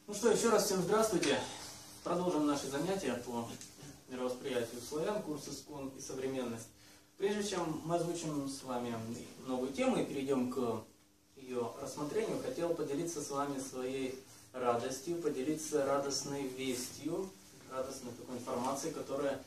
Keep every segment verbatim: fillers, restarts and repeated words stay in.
Ну что, еще раз всем здравствуйте. Продолжим наши занятия по мировосприятию славян, курс «Искон и современность». Прежде чем мы озвучим с вами новую тему и перейдем к ее рассмотрению, хотел поделиться с вами своей радостью, поделиться радостной вестью, радостной такой информацией, которая,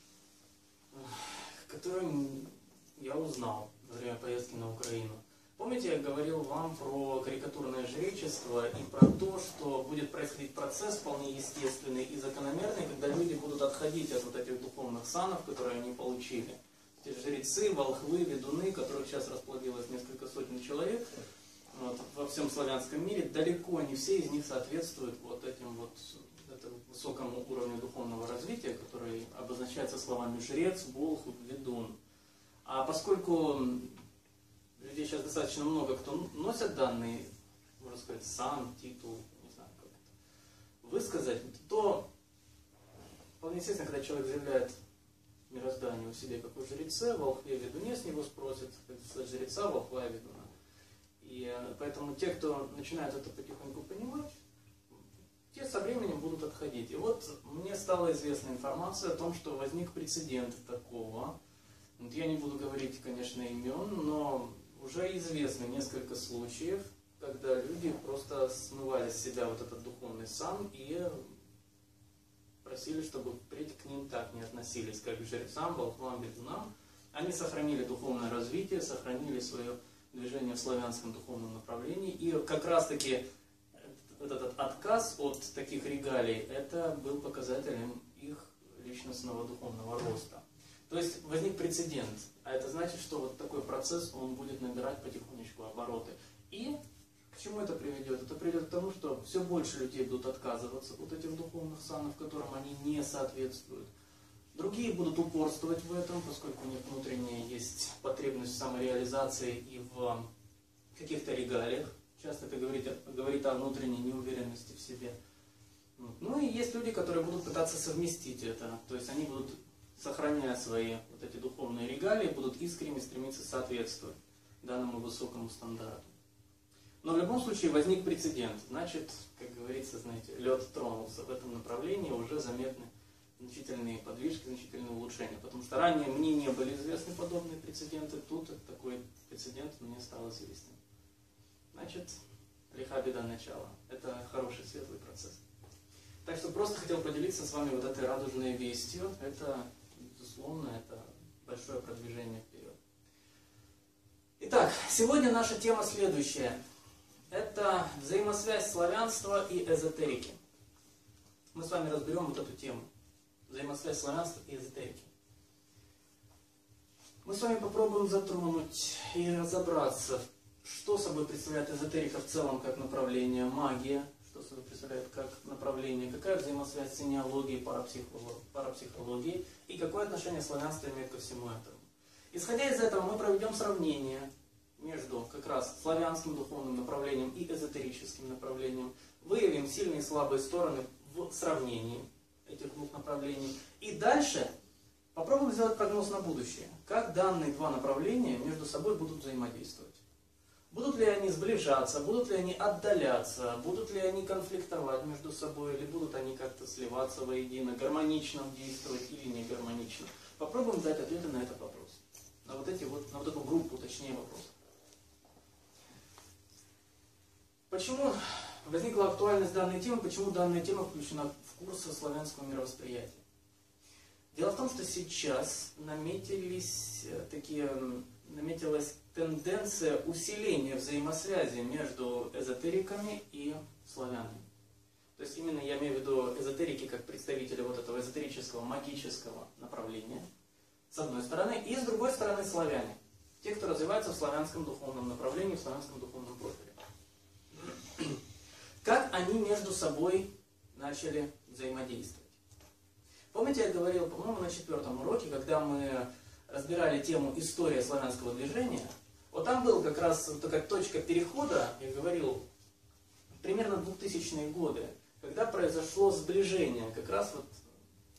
которую я узнал во время поездки на Украину. Помните, я говорил вам про карикатурное жречество и про то, что будет происходить процесс вполне естественный и закономерный, когда люди будут отходить от вот этих духовных санов, которые они получили. Те жрецы, волхвы, ведуны, которых сейчас расплодилось несколько сотен человек вот, во всем славянском мире, далеко не все из них соответствуют вот этим вот этому высокому уровню духовного развития, который обозначается словами жрец, волхв, ведун. А поскольку людей сейчас достаточно много, кто носят данный, можно сказать, сан, титул, не знаю, как это высказать, то вполне естественно, когда человек заявляет мирозданию у себя как о жреце, волхве, ведуне, с него спросят, как сказать, жреца, волхва, ведуна. И поэтому те, кто начинают это потихоньку понимать, те со временем будут отходить. И вот мне стала известна информация о том, что возник прецедент такого. Вот я не буду говорить, конечно, имен, но уже известно несколько случаев, когда люди просто смывали с себя вот этот духовный сан и просили, чтобы впредь к ним так не относились, как к жрецам, волхвам, ведунам. Они сохранили духовное развитие, сохранили свое движение в славянском духовном направлении. И как раз таки вот этот отказ от таких регалий, это был показателем их личностного духовного роста. То есть возник прецедент, а это значит, что вот такой процесс, он будет набирать потихонечку обороты. И к чему это приведет? Это приведет к тому, что все больше людей будут отказываться от этих духовных санов, которым они не соответствуют. Другие будут упорствовать в этом, поскольку у них внутренне есть потребность в самореализации и в каких-то регалиях. Часто это говорит, говорит о внутренней неуверенности в себе. Ну и есть люди, которые будут пытаться совместить это. То есть они будут, сохраняя свои вот эти духовные регалии, будут искренне стремиться соответствовать данному высокому стандарту. Но в любом случае возник прецедент. Значит, как говорится, знаете, лед тронулся. В этом направлении уже заметны значительные подвижки, значительные улучшения. Потому что ранее мне не были известны подобные прецеденты. Тут такой прецедент мне стал известен. Значит, лиха беда начала. Это хороший, светлый процесс. Так что просто хотел поделиться с вами вот этой радужной вестью. Это, безусловно, это большое продвижение вперед. Итак, сегодня наша тема следующая. Это взаимосвязь славянства и эзотерики. Мы с вами разберем вот эту тему. Взаимосвязь славянства и эзотерики. Мы с вами попробуем затронуть и разобраться, что собой представляет эзотерика в целом как направление, магия, что собой представляет как направление, какая взаимосвязь с синеологией, парапсихологией и какое отношение славянство имеет ко всему этому. Исходя из этого мы проведем сравнение между как раз славянским духовным направлением и эзотерическим направлением, выявим сильные и слабые стороны в сравнении этих двух направлений и дальше попробуем сделать прогноз на будущее, как данные два направления между собой будут взаимодействовать. Будут ли они сближаться, будут ли они отдаляться, будут ли они конфликтовать между собой, или будут они как-то сливаться воедино, гармонично действовать или не гармонично. Попробуем дать ответы на этот вопрос. На вот, эти вот, на вот эту группу, точнее, вопросов. Почему возникла актуальность данной темы, почему данная тема включена в курс славянского мировосприятия? Дело в том, что сейчас наметились такие, наметилась тенденция усиления взаимосвязи между эзотериками и славянами. То есть именно я имею в виду эзотерики как представители вот этого эзотерического, магического направления, с одной стороны, и с другой стороны славяне. Те, кто развивается в славянском духовном направлении, в славянском духовном профиле. Как они между собой начали взаимодействовать? Помните, я говорил, по-моему, на четвертом уроке, когда мы разбирали тему «История славянского движения», вот там был как раз такая точка перехода, я говорил, примерно двухтысячные годы, когда произошло сближение как раз вот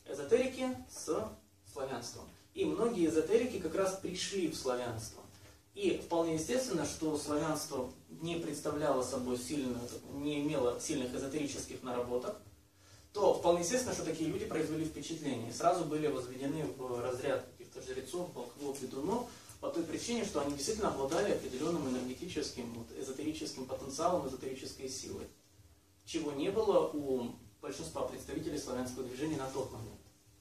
эзотерики с славянством. И многие эзотерики как раз пришли в славянство. и вполне естественно, что славянство не представляло собой сильную, не имело сильных эзотерических наработок, то вполне естественно, что такие люди произвели впечатление. Сразу были возведены в разряд каких-то жрецов, волхвов, ведунов, по той причине, что они действительно обладали определенным энергетическим, вот, эзотерическим потенциалом, эзотерической силой. Чего не было у большинства представителей славянского движения на тот момент.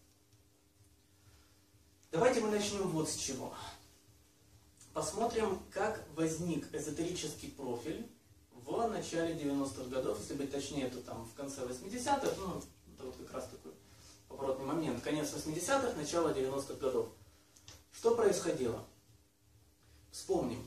Давайте мы начнем вот с чего. Посмотрим, как возник эзотерический профиль в начале девяностых годов, если быть точнее, то там в конце восьмидесятых, ну, это вот как раз такой поворотный момент, конец восьмидесятых, начало девяностых годов. Что происходило? Вспомним.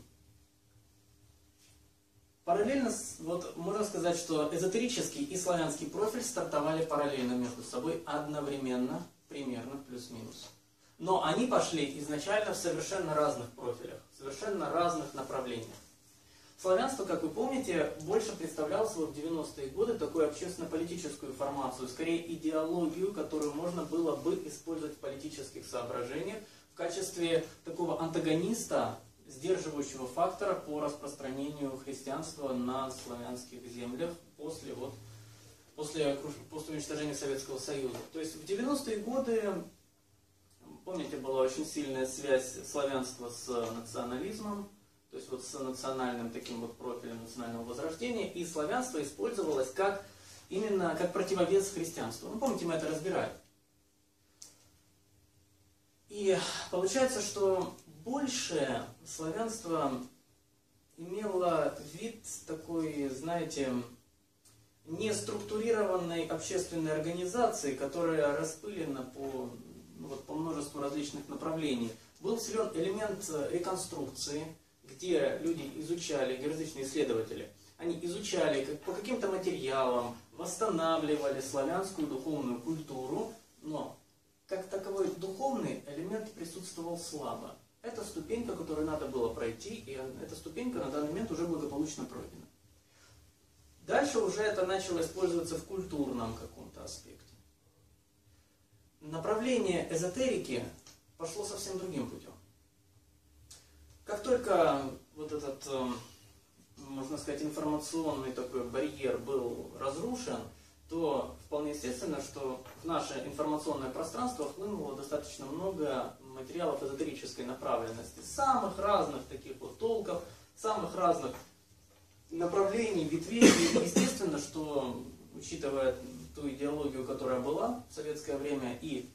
Параллельно, вот можно сказать, что эзотерический и славянский профиль стартовали параллельно между собой, одновременно, примерно, плюс-минус. Но они пошли изначально в совершенно разных профилях, в совершенно разных направлениях. Славянство, как вы помните, больше представляло собой в девяностые годы такую общественно-политическую формацию, скорее идеологию, которую можно было бы использовать в политических соображениях в качестве такого антагониста, сдерживающего фактора по распространению христианства на славянских землях после, вот, после, после уничтожения Советского Союза. То есть в девяностые годы, помните, была очень сильная связь славянства с национализмом, то есть вот с национальным таким вот профилем национального возрождения, и славянство использовалось как именно как противовес христианству. Ну, помните, мы это разбирали. И получается, что больше славянство имело вид такой, знаете, неструктурированной общественной организации, которая распылена по, ну, вот, по множеству различных направлений. Был силен элемент реконструкции, где люди изучали, различные исследователи, они изучали как, по каким-то материалам, восстанавливали славянскую духовную культуру, но как таковой духовный элемент присутствовал слабо. Это ступенька, которую надо было пройти, и эта ступенька на данный момент уже благополучно пройдена. Дальше уже это начало использоваться в культурном каком-то аспекте. Направление эзотерики пошло совсем другим путем. Как только вот этот, можно сказать, информационный такой барьер был разрушен, то вполне естественно, что в наше информационное пространство хлынуло достаточно много материалов эзотерической направленности, самых разных таких вот толков, самых разных направлений, ветвей. И естественно, что, учитывая ту идеологию, которая была в советское время, и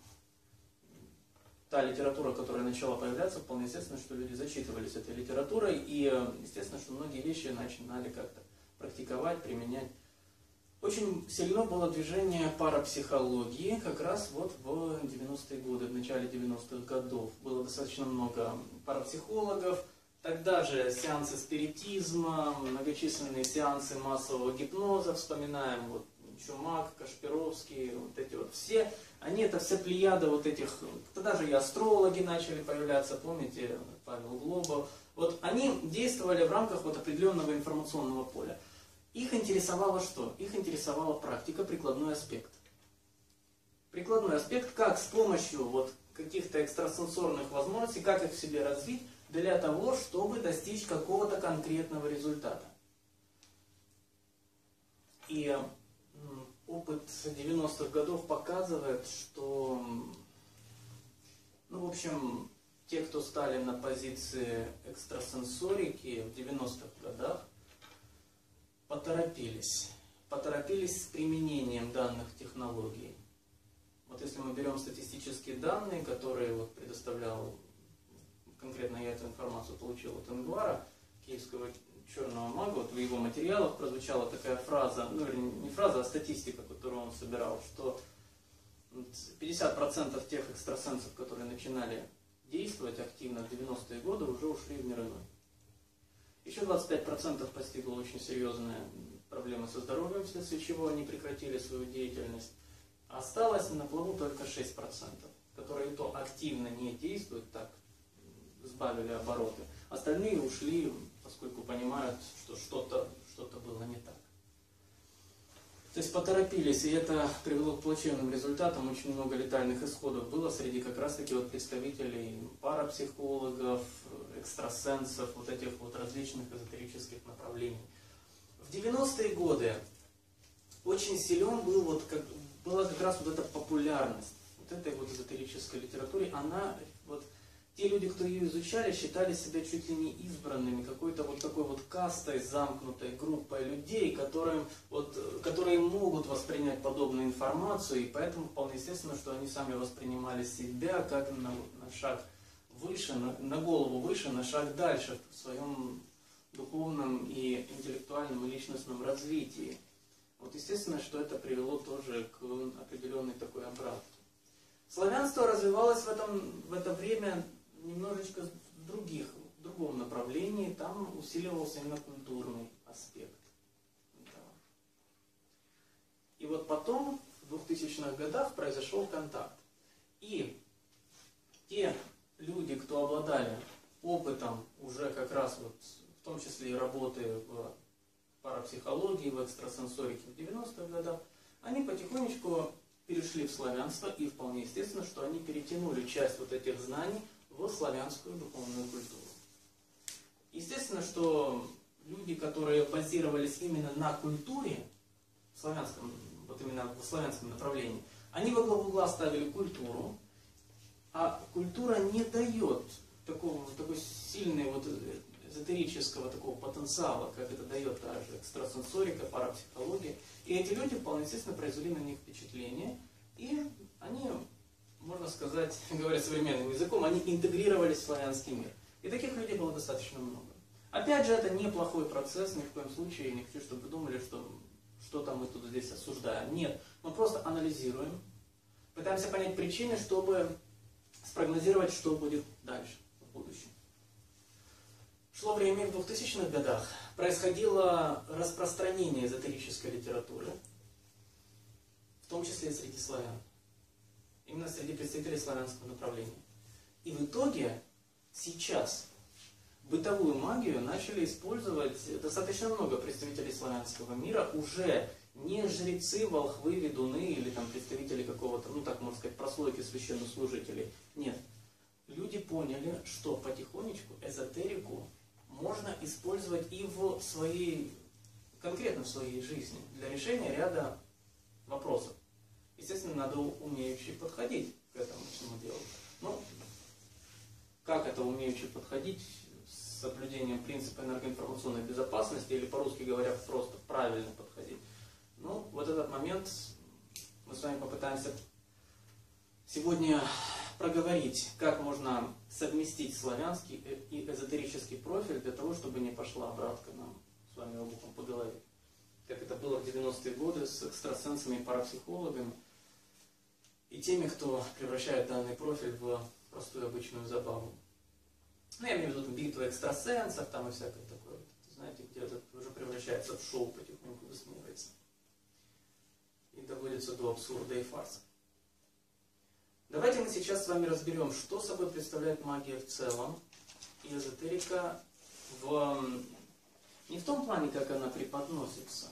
та литература, которая начала появляться, вполне естественно, что люди зачитывались этой литературой, и естественно, что многие вещи начинали как-то практиковать, применять. Очень сильно было движение парапсихологии как раз вот в девяностые годы, в начале девяностых годов. Было достаточно много парапсихологов, тогда же сеансы спиритизма, многочисленные сеансы массового гипноза, вспоминаем вот Чумак, Кашпировский, вот эти вот все, они это вся плеяда вот этих, тогда же и астрологи начали появляться, помните, Павел Глобов, вот они действовали в рамках вот определенного информационного поля. Их интересовало что? Их интересовала практика, прикладной аспект. Прикладной аспект, как с помощью вот каких-то экстрасенсорных возможностей, как их в себе развить, для того, чтобы достичь какого-то конкретного результата. И опыт девяностых годов показывает, что, ну, в общем, те, кто стали на позиции экстрасенсорики в девяностых годах, поторопились. Поторопились с применением данных технологий. Вот если мы берем статистические данные, которые вот предоставлял, конкретно я эту информацию получил от Ингвара, киевского черного мага, вот в его материалах прозвучала такая фраза, ну не фраза, а статистика, которую он собирал, что пятьдесят процентов тех экстрасенсов, которые начинали действовать активно в девяностые годы, уже ушли в мир иной. Еще двадцать пять процентов постигла очень серьезная проблема со здоровьем, вследствие чего они прекратили свою деятельность. Осталось на плаву только шесть процентов, которые то активно не действуют, так сбавили обороты. Остальные ушли, поскольку понимают, что что-то что-то было не так. То есть поторопились, и это привело к плачевным результатам. Очень много летальных исходов было среди как раз таки вот представителей парапсихологов, экстрасенсов, вот этих вот различных эзотерических направлений. В девяностые годы очень силен был вот как, была как раз вот эта популярность вот этой вот эзотерической литературы. Она, вот, те люди, кто ее изучали, считали себя чуть ли не избранными, какой-то вот такой вот кастой, замкнутой группой людей, которым, вот, которые могут воспринять подобную информацию, и поэтому вполне естественно, что они сами воспринимали себя как на, на шаг выше, на, на голову выше, на шаг дальше в своем духовном и интеллектуальном и личностном развитии. Вот естественно, что это привело тоже к определенной такой обратке. Славянство развивалось в, этом, в это время немножечко в, других, в другом направлении, там усиливался именно культурный аспект. Да. И вот потом, в двухтысячных годах, произошел контакт. И те люди, кто обладали опытом уже как раз вот, в том числе и работы в парапсихологии, в экстрасенсорике в девяностых годах, они потихонечку перешли в славянство, и вполне естественно, что они перетянули часть вот этих знаний в славянскую духовную культуру. Естественно, что люди, которые базировались именно на культуре, в славянском, вот именно в славянском направлении, они во главу угла ставили культуру, а культура не дает такого, такой сильной вот эзотерического такого потенциала, как это дает та же экстрасенсорика, парапсихология. И эти люди вполне естественно произвели на них впечатление, и они, можно сказать, говоря современным языком, они интегрировались в славянский мир. И таких людей было достаточно много. Опять же, это неплохой процесс, ни в коем случае, я не хочу, чтобы вы думали, что что-то мы тут здесь осуждаем. Нет, мы просто анализируем, пытаемся понять причины, чтобы спрогнозировать, что будет дальше, в будущем. Шло время, в двухтысячных годах происходило распространение эзотерической литературы, в том числе и среди славян, именно среди представителей славянского направления. И в итоге сейчас бытовую магию начали использовать достаточно много представителей славянского мира, уже не жрецы, волхвы, ведуны или там представители какого-то, ну так можно сказать, прослойки священнослужителей. Нет. Люди поняли, что потихонечку эзотерику можно использовать и в своей, конкретно в своей жизни, для решения ряда вопросов. Естественно, надо умеючи подходить к этому всему делу. Ну, как это умеючи подходить? С соблюдением принципа энергоинформационной безопасности, или по-русски говоря, просто правильно подходить. Ну, вот этот момент мы с вами попытаемся сегодня проговорить, как можно совместить славянский и эзотерический профиль для того, чтобы не пошла обратка нам с вами обухом по голове. Как это было в девяностые годы с экстрасенсами и парапсихологами и теми, кто превращает данный профиль в простую обычную забаву. Ну, я имею в виду битвы экстрасенсов там и всякое такое. Знаете, где это уже превращается в шоу, потихоньку высмеивается. И доводится до абсурда и фарса. Давайте мы сейчас с вами разберем, что собой представляет магия в целом и эзотерика в, не в том плане, как она преподносится,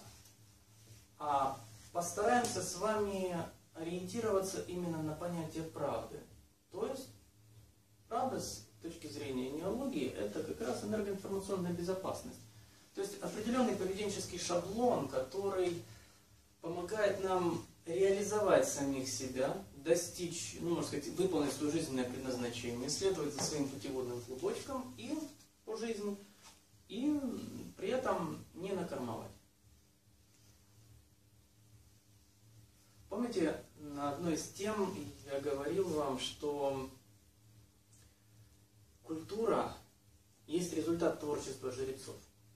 а постараемся с вами ориентироваться именно на понятие правды. То есть, правда с точки зрения неологии, это как раз энергоинформационная безопасность. То есть определенный поведенческий шаблон, который помогает нам реализовать самих себя, достичь, ну, можно сказать, выполнить свое жизненное предназначение, следовать за своим путеводным клубочком и по жизни, и при этом не накормовать. Помните, на одной из тем я говорил вам, что культура есть результат творчества жрецов.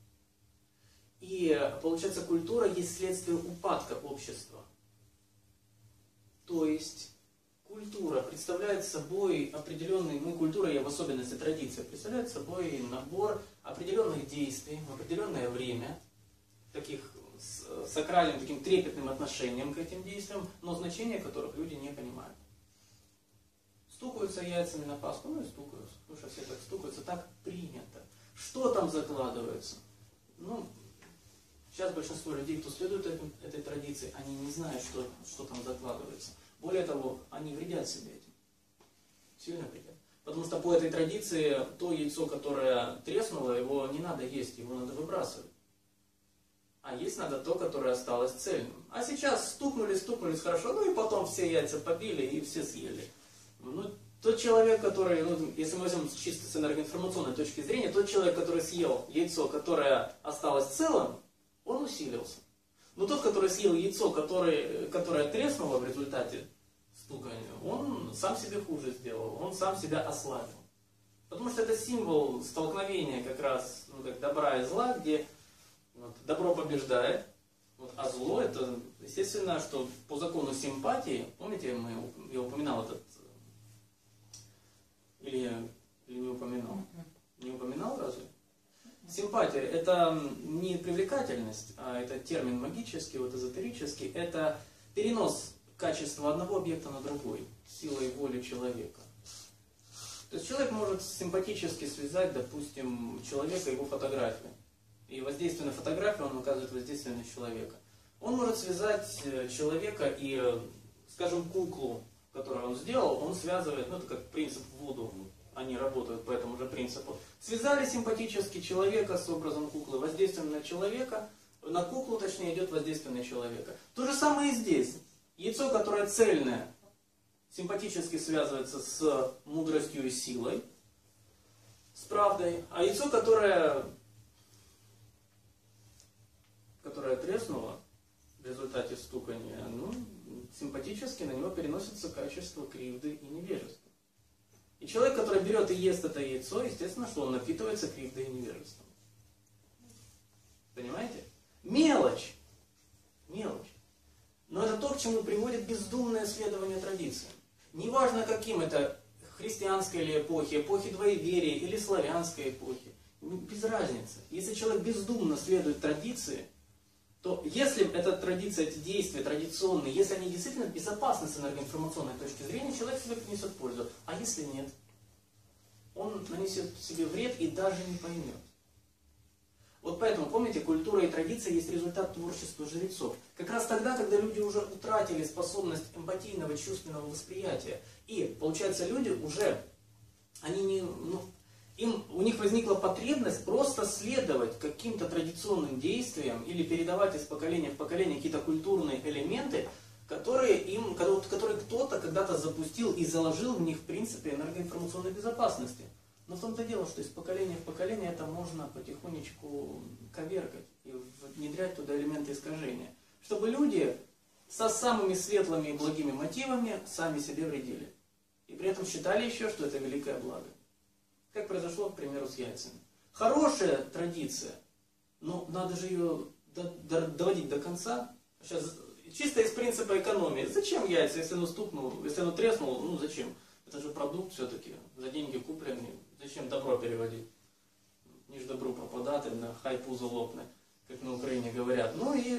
И получается, культура есть следствие упадка общества. То есть культура представляет собой определенный, ну культура и в особенности традиция, представляет собой набор определенных действий в определенное время, таких с сакральным, таким трепетным отношением к этим действиям, но значения которых люди не понимают. Стукаются яйцами на Пасху, ну и стукаются, потому что все так стукаются, так принято. Что там закладывается? Ну, сейчас большинство людей, кто следует этой, этой традиции, они не знают, что, что там закладывается. Более того, они вредят себе этим. Сильно вредят. Потому что по этой традиции то яйцо, которое треснуло, его не надо есть, его надо выбрасывать. А есть надо то, которое осталось цельным. А сейчас стукнули, стукнулись хорошо, ну и потом все яйца побили и все съели. Ну, тот человек, который, ну, если мы возьмем чисто с энергоинформационной точки зрения, тот человек, который съел яйцо, которое осталось целым, он усилился. Но тот, который съел яйцо, который, которое треснуло в результате стукания, он сам себе хуже сделал, он сам себя ослабил. Потому что это символ столкновения как раз, ну, как добра и зла, где вот, добро побеждает, вот, а зло это, естественно, что по закону симпатии, помните, мы, я упоминал этот, или я или не упоминал? Не упоминал разве? Симпатия это не привлекательность, а это термин магический, вот эзотерический, это перенос качества одного объекта на другой, силой воли человека. То есть человек может симпатически связать, допустим, человека и его фотографию. И воздействие на фотографию он оказывает воздействие на человека. Он может связать человека и, скажем, куклу, которую он сделал, он связывает, ну это как принцип вуду, они работают по этому же принципу. Связали симпатически человека с образом куклы, воздействием на человека, на куклу точнее идет воздействие на человека. То же самое и здесь. Яйцо, которое цельное, симпатически связывается с мудростью и силой, с правдой, а яйцо, которое, которое треснуло в результате стукания, ну, симпатически на него переносится качество кривды и невежества. И человек, который берет и ест это яйцо, естественно, что он напитывается кривдой и невежеством. Понимаете? Мелочь. Мелочь. Но это то, к чему приводит бездумное следование традициям. Неважно, каким это, христианской или эпохи, эпохи двоеверия или славянской эпохи. Без разницы. Если человек бездумно следует традиции, то если эта традиция, эти действия традиционные, если они действительно безопасны с энергоинформационной точки зрения, человек себе принесет пользу. А если нет, он нанесет себе вред и даже не поймет. Вот поэтому, помните, культура и традиция есть результат творчества жрецов. Как раз тогда, когда люди уже утратили способность эмпатийного, чувственного восприятия. И, получается, люди уже, они не, ну, им, у них возникла потребность просто следовать каким-то традиционным действиям или передавать из поколения в поколение какие-то культурные элементы, которые, им, которые кто-то когда-то запустил и заложил в них, в принципе, энергоинформационной безопасности. Но в том-то дело, что из поколения в поколение это можно потихонечку коверкать и внедрять туда элементы искажения. Чтобы люди со самыми светлыми и благими мотивами сами себе вредили. И при этом считали еще, что это великое благо. Как произошло, к примеру, с яйцами. Хорошая традиция, но надо же ее доводить до конца. Сейчас чисто из принципа экономии. Зачем яйца, если оно стукнуло, если оно треснуло, ну зачем? Это же продукт все-таки, за деньги купленный. Зачем добро переводить? Не ж добру пропадать, на хай пузо лопне, как на Украине говорят. Ну и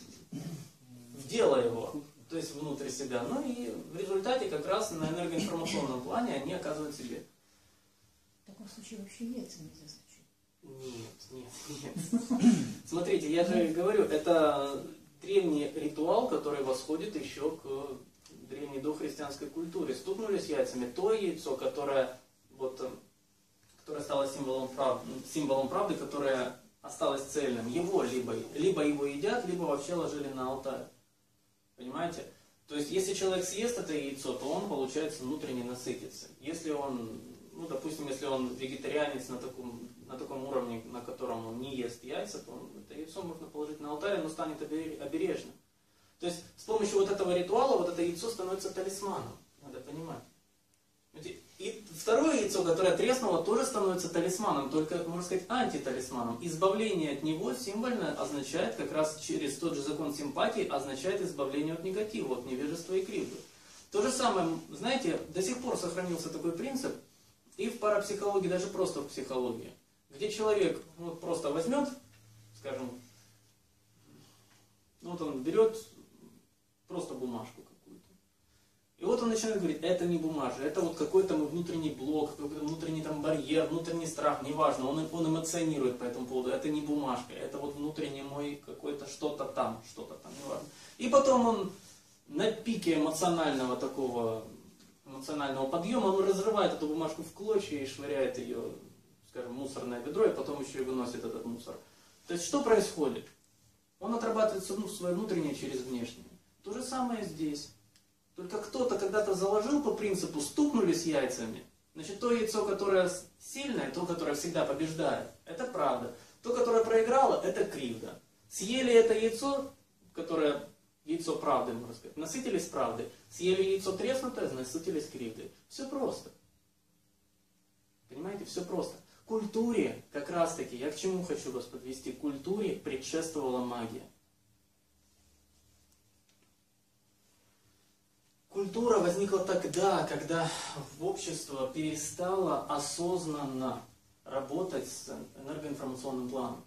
в дело его, то есть внутрь себя. Ну и в результате как раз на энергоинформационном плане они оказывают себе. В таком случае вообще яйца нельзя зачем? Нет, нет, нет. Смотрите, я же говорю, это древний ритуал, который восходит еще к древней дохристианской культуре. Стукнулись яйцами, то яйцо, которое, вот, которое стало символом правды, символом правды, которое осталось цельным, его либо, либо его едят, либо вообще ложили на алтарь. Понимаете? То есть, если человек съест это яйцо, то он, получается, внутренне насытится. Если он, ну, допустим, если он вегетарианец на таком, на таком уровне, на котором он не ест яйца, то он, это яйцо можно положить на алтарь, оно станет обережным. То есть, с помощью вот этого ритуала, вот это яйцо становится талисманом. Надо понимать. И второе яйцо, которое треснуло, тоже становится талисманом, только, можно сказать, антиталисманом. Избавление от него символьно означает, как раз через тот же закон симпатии, означает избавление от негатива, от невежества и кривды. То же самое, знаете, до сих пор сохранился такой принцип, и в парапсихологии, даже просто в психологии, где человек вот, просто возьмет, скажем, ну, вот он берет просто бумажку какую-то. И вот он начинает говорить, это не бумажа, это вот какой-то внутренний блок, какой-то внутренний там барьер, внутренний страх, неважно, он, он эмоционирует по этому поводу, это не бумажка, это вот внутренний мой какой-то что-то там, что-то там, неважно. И потом он на пике эмоционального такого, эмоционального подъема, он разрывает эту бумажку в клочья и швыряет ее, скажем, в мусорное ведро, и потом еще и выносит этот мусор. То есть что происходит? Он отрабатывает свое внутреннее через внешнее. То же самое здесь. Только кто-то когда-то заложил по принципу «стукнули с яйцами». Значит, то яйцо, которое сильное, то, которое всегда побеждает, это правда. То, которое проиграло, это кривда. Съели это яйцо, которое яйцо правды, можно сказать, насытились правдой. Съели яйцо треснутое, насытились кривдой. Все просто. Понимаете, все просто. Культуре, как раз таки, я к чему хочу вас подвести, культуре предшествовала магия. Культура возникла тогда, когда общество перестало осознанно работать с энергоинформационным планом.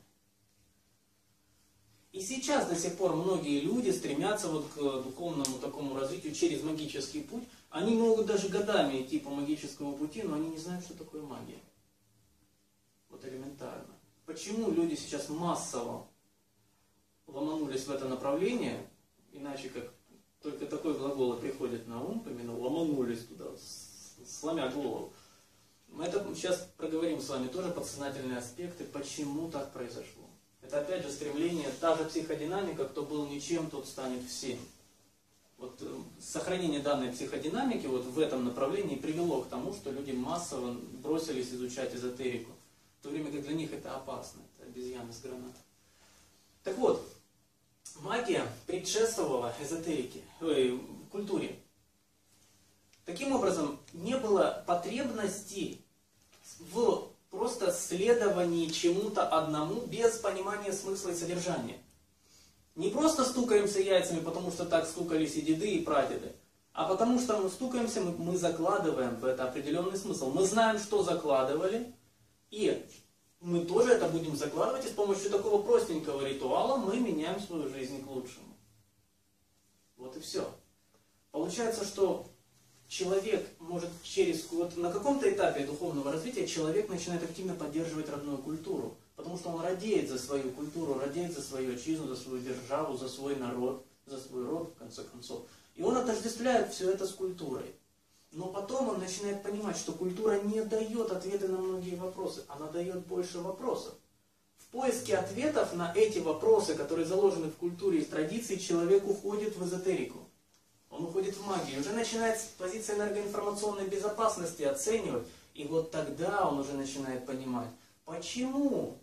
И сейчас до сих пор многие люди стремятся вот к духовному такому развитию через магический путь. Они могут даже годами идти по магическому пути, но они не знают, что такое магия. Вот элементарно. Почему люди сейчас массово ломанулись в это направление, иначе как только такой глагол и приходит на ум, именно ломанулись туда, сломя голову. Мы это сейчас проговорим с вами тоже подсознательные аспекты, почему так произошло. Это опять же стремление, та же психодинамика, кто был ничем, тот станет всем. Вот сохранение данной психодинамики вот в этом направлении привело к тому, что люди массово бросились изучать эзотерику. В то время как для них это опасно, это обезьяны с гранатом. Так вот, магия предшествовала эзотерике, ой, культуре. Таким образом, не было потребности в просто следовании чему-то одному без понимания смысла и содержания. Не просто стукаемся яйцами, потому что так стукались и деды, и прадеды, а потому что мы стукаемся, мы, мы закладываем в это определенный смысл. Мы знаем, что закладывали, и мы тоже это будем закладывать, и с помощью такого простенького ритуала мы меняем свою жизнь к лучшему. Вот и все. Получается, что человек может через... Вот на каком-то этапе духовного развития человек начинает активно поддерживать родную культуру, потому что он радеет за свою культуру, радеет за свою отчизну, за свою державу, за свой народ, за свой род, в конце концов. И он отождествляет все это с культурой. Но потом он начинает понимать, что культура не дает ответы на многие вопросы, она дает больше вопросов. В поиске ответов на эти вопросы, которые заложены в культуре и в традиции, человек уходит в эзотерику. Он уходит в магию, уже начинает с позиции энергоинформационной безопасности оценивать, и вот тогда он уже начинает понимать, почему,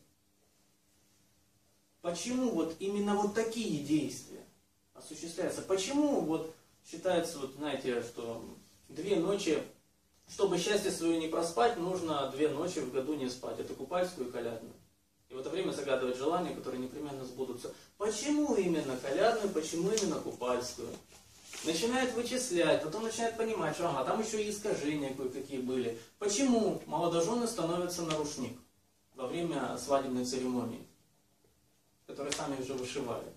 почему вот именно вот такие действия осуществляются, почему вот считается, вот знаете, что две ночи, чтобы счастье свое не проспать, нужно две ночи в году не спать, это купальскую и колядную. И в это время загадывать желания, которые непременно сбудутся. Почему именно колядную, почему именно купальскую? Начинает вычислять, потом начинает понимать, что ага, там еще и искажения кое-какие были. Почему молодожены становятся на рушник во время свадебной церемонии, которые сами уже вышивали?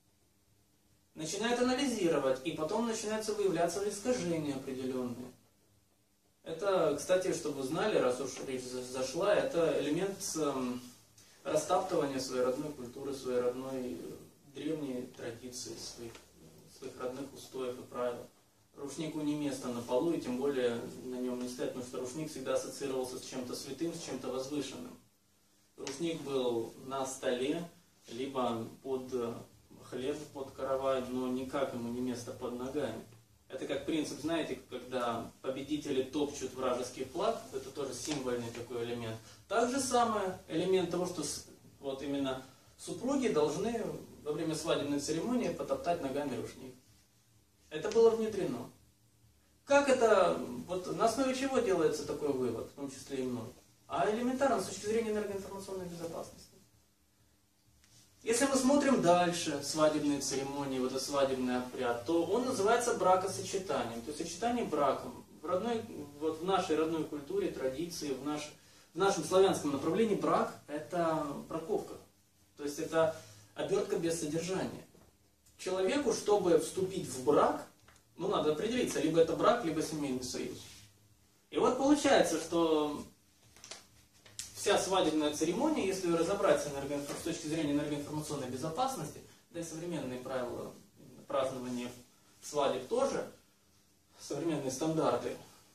Начинает анализировать, и потом начинаются выявляться искажения определенные. Это, кстати, чтобы вы знали, раз уж речь зашла, это элемент эм, растаптывания своей родной культуры, своей родной древней традиции, своих своих родных устоев и правил. Рушнику не место на полу, и тем более на нем не стоять, потому что рушник всегда ассоциировался с чем-то святым, с чем-то возвышенным. Рушник был на столе, либо под хлеб, под каравай, но никак ему не место под ногами. Это как принцип, знаете, когда победители топчут вражеский флаг, это тоже символьный такой элемент. Так же самое элемент того, что вот именно супруги должны во время свадебной церемонии потоптать ногами рушник. Это было внедрено. Как это, вот на основе чего делается такой вывод, в том числе и мной? А элементарно, с точки зрения энергоинформационной безопасности. Если мы смотрим дальше свадебные церемонии, вот этот свадебный обряд, то он называется бракосочетанием, то есть сочетание браком. В, родной, вот в нашей родной культуре, традиции, в, наш, в нашем славянском направлении брак – это браковка. То есть это обертка без содержания. Человеку, чтобы вступить в брак, ну, надо определиться, либо это брак, либо семейный союз. И вот получается, что вся свадебная церемония, если разобрать с точки зрения энергоинформационной безопасности, да и современные правила празднования свадеб тоже, современные стандарты,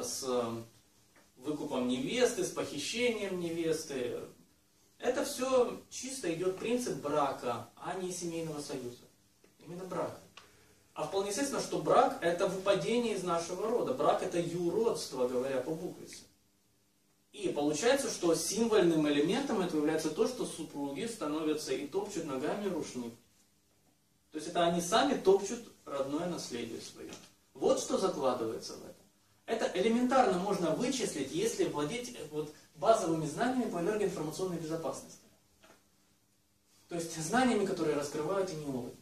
с выкупом невесты, с похищением невесты. Это все чисто идет принцип брака, а не семейного союза. Именно брака. А вполне естественно, что брак это выпадение из нашего рода. Брак это юродство, говоря по буквице. И получается, что символьным элементом этого является то, что супруги становятся и топчут ногами рушник. То есть это они сами топчут родное наследие свое. Вот что закладывается в это. Это элементарно можно вычислить, если владеть вот базовыми знаниями по энергоинформационной безопасности. То есть знаниями, которые раскрывают и неолог.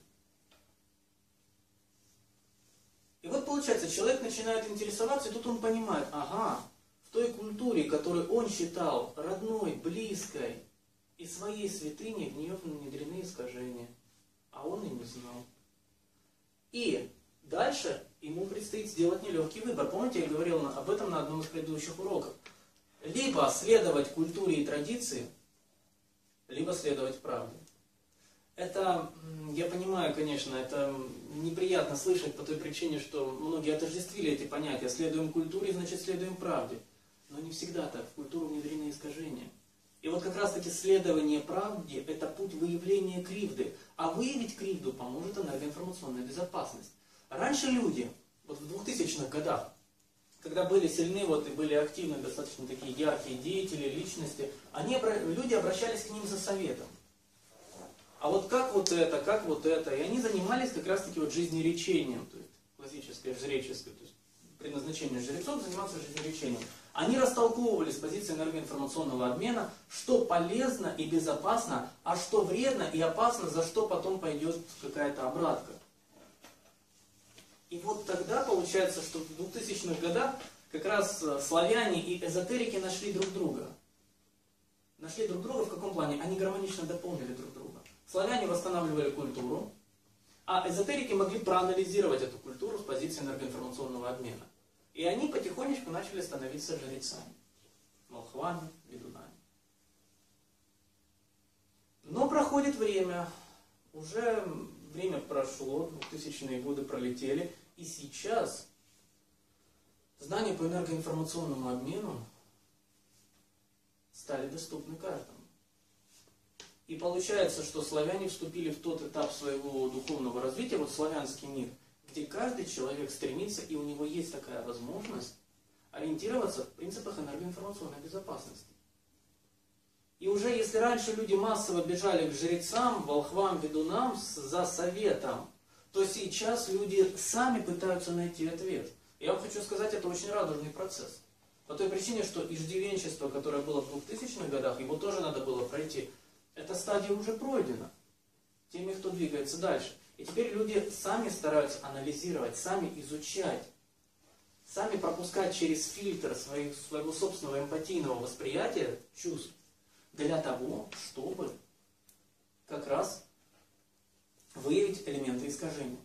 И вот получается, человек начинает интересоваться, и тут он понимает, ага, в той культуре, которую он считал родной, близкой, и своей святыней в нее внедрены искажения. А он и не знал. И дальше ему предстоит сделать нелегкий выбор. Помните, я говорил об этом на одном из предыдущих уроков. Либо следовать культуре и традиции, либо следовать правде. Это, я понимаю, конечно, это неприятно слышать по той причине, что многие отождествили эти понятия. Следуем культуре, значит следуем правде. Но не всегда так. В культуру внедрены искажения. И вот как раз таки следование правде – это путь выявления кривды. А выявить кривду поможет энергоинформационная безопасность. Раньше люди, вот в двухтысячных годах, когда были сильны вот, и были активны достаточно такие яркие деятели, личности, они, люди обращались к ним за советом. А вот как вот это, как вот это. И они занимались как раз таки вот жизнеречением, то есть классическое, жреческое, то есть предназначение жрецов заниматься жизнеречением. Они растолковывали с позиции энергоинформационного обмена, что полезно и безопасно, а что вредно и опасно, за что потом пойдет какая-то обратка. И вот тогда получается, что в двухтысячных годах как раз славяне и эзотерики нашли друг друга. Нашли друг друга в каком плане? Они гармонично дополнили друг друга. Славяне восстанавливали культуру, а эзотерики могли проанализировать эту культуру с позиции энергоинформационного обмена. И они потихонечку начали становиться жрецами, волхвами, ведунами. Но проходит время, уже время прошло, двухтысячные годы пролетели, и сейчас знания по энергоинформационному обмену стали доступны каждому. И получается, что славяне вступили в тот этап своего духовного развития, вот славянский мир, где каждый человек стремится, и у него есть такая возможность ориентироваться в принципах энергоинформационной безопасности. И уже если раньше люди массово бежали к жрецам, волхвам, ведунам за советом, то сейчас люди сами пытаются найти ответ. Я вам хочу сказать, это очень радужный процесс. По той причине, что иждивенчество, которое было в двухтысячных годах, его тоже надо было пройти. Эта стадия уже пройдена теми, кто двигается дальше. И теперь люди сами стараются анализировать, сами изучать, сами пропускать через фильтр своих, своего собственного эмпатийного восприятия чувств для того, чтобы как раз выявить элементы искажения.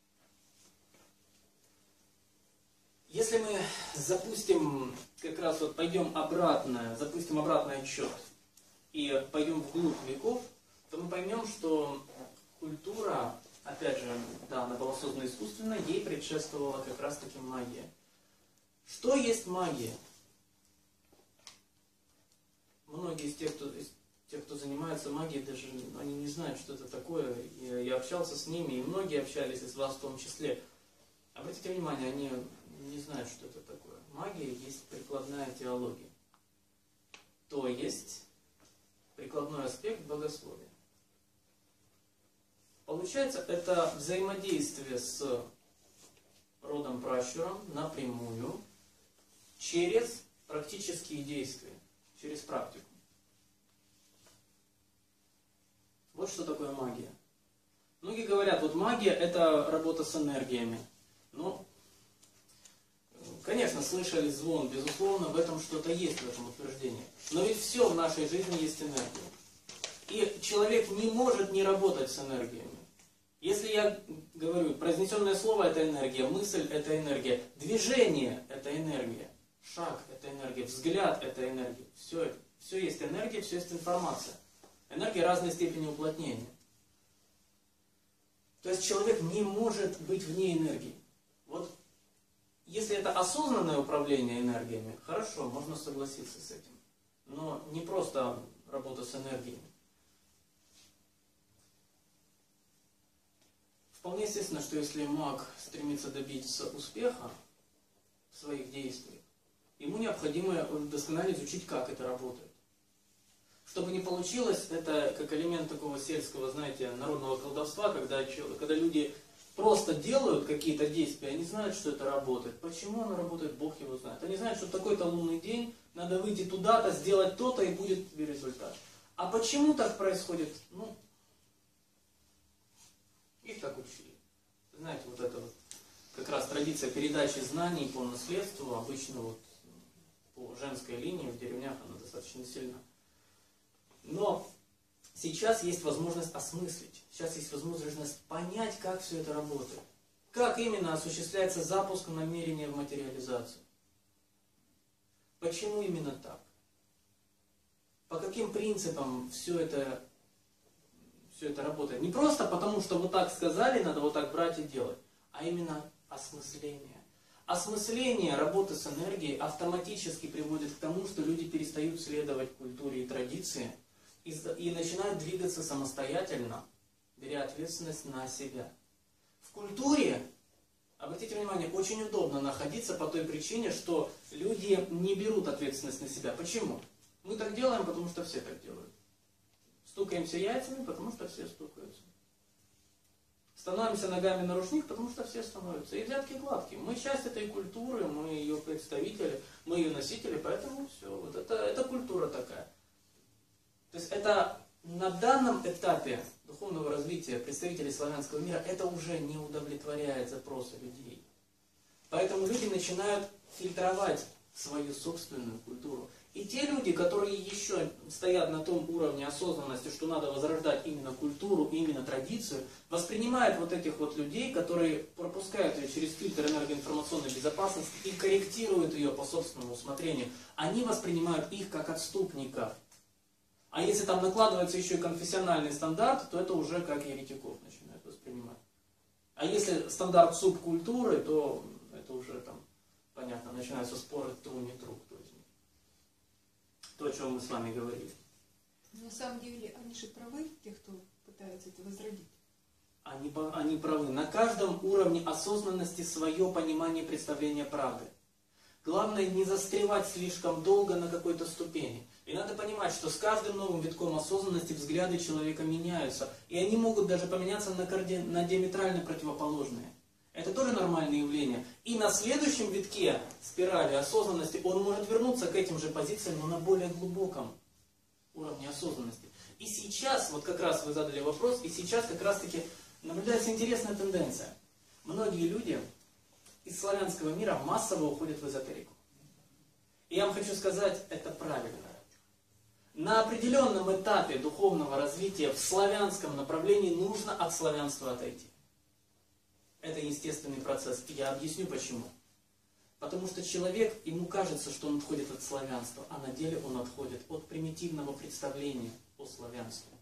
Если мы запустим, как раз вот пойдем обратно, запустим обратный отсчет и пойдем вглубь веков, то мы поймем, что культура, опять же, да, она была создана искусственно, ей предшествовала как раз таки магия. Что есть магия? Многие из тех, кто, из тех, кто занимается магией, даже они не знают, что это такое. Я, я общался с ними, и многие общались, из вас в том числе. Обратите внимание, они не знают, что это такое. Магия есть прикладная теология. То есть прикладной аспект богословия. Получается, это взаимодействие с родом пращуром напрямую через практические действия, через практику. Вот что такое магия. Многие говорят, вот магия это работа с энергиями. Ну, конечно, слышали звон, безусловно, в этом что-то есть, в этом утверждении. Но ведь все в нашей жизни есть энергия. И человек не может не работать с энергиями. Если я говорю, произнесенное слово это энергия, мысль это энергия, движение это энергия, шаг это энергия, взгляд это энергия. Все это. Все есть энергия, все есть информация. Энергия разной степени уплотнения. То есть человек не может быть вне энергии. Вот Если это осознанное управление энергиями, хорошо, можно согласиться с этим. Но не просто работа с энергиями. Вполне естественно, что если маг стремится добиться успеха в своих действиях, ему необходимо досконально изучить, как это работает. Чтобы не получилось, это как элемент такого сельского, знаете, народного колдовства, когда, когда люди просто делают какие-то действия, они знают, что это работает. Почему оно работает, Бог его знает. Они знают, что в такой-то лунный день надо выйти туда-то, сделать то-то, и будет результат. А почему так происходит? Ну, их так учили. Знаете, вот это вот как раз традиция передачи знаний по наследству, обычно вот по женской линии в деревнях она достаточно сильна. Но сейчас есть возможность осмыслить, сейчас есть возможность понять, как все это работает. Как именно осуществляется запуск намерения в материализацию. Почему именно так? По каким принципам все это, все это работает? Не просто потому, что вот так сказали, надо вот так брать и делать, а именно осмысление. Осмысление работы с энергией автоматически приводит к тому, что люди перестают следовать культуре и традиции и, и начинают двигаться самостоятельно, беря ответственность на себя. В культуре, обратите внимание, очень удобно находиться по той причине, что люди не берут ответственность на себя. Почему? Мы так делаем, потому что все так делают. Стукаемся яйцами, потому что все стукаются. Становимся ногами на рушник, потому что все становятся. И взятки гладкие. Мы часть этой культуры, мы ее представители, мы ее носители, поэтому все. Вот это, это культура такая. То есть это на данном этапе духовного развития представителей славянского мира это уже не удовлетворяет запросы людей. Поэтому люди начинают фильтровать свою собственную культуру. И те люди, которые еще стоят на том уровне осознанности, что надо возрождать именно культуру, именно традицию, воспринимают вот этих вот людей, которые пропускают ее через фильтр энергоинформационной безопасности и корректируют ее по собственному усмотрению. Они воспринимают их как отступников. А если там накладывается еще и конфессиональный стандарт, то это уже как еретиков начинают воспринимать. А если стандарт субкультуры, то это уже там, понятно, начинаются споры тру не тру. То, о чем мы с вами говорили. На самом деле, они же правы, те, кто пытается это возродить. Они, они правы. На каждом уровне осознанности свое понимание и представление правды. Главное не застревать слишком долго на какой-то ступени. И надо понимать, что с каждым новым витком осознанности взгляды человека меняются. И они могут даже поменяться на, карди... на диаметрально противоположные. Это тоже нормальное явление. И на следующем витке спирали осознанности он может вернуться к этим же позициям, но на более глубоком уровне осознанности. И сейчас, вот как раз вы задали вопрос, и сейчас как раз таки наблюдается интересная тенденция. Многие люди из славянского мира массово уходят в эзотерику. И я вам хочу сказать, это правильно. На определенном этапе духовного развития в славянском направлении нужно от славянства отойти. Это естественный процесс. И я объясню почему. Потому что человек, ему кажется, что он отходит от славянства, а на деле он отходит от примитивного представления о славянстве.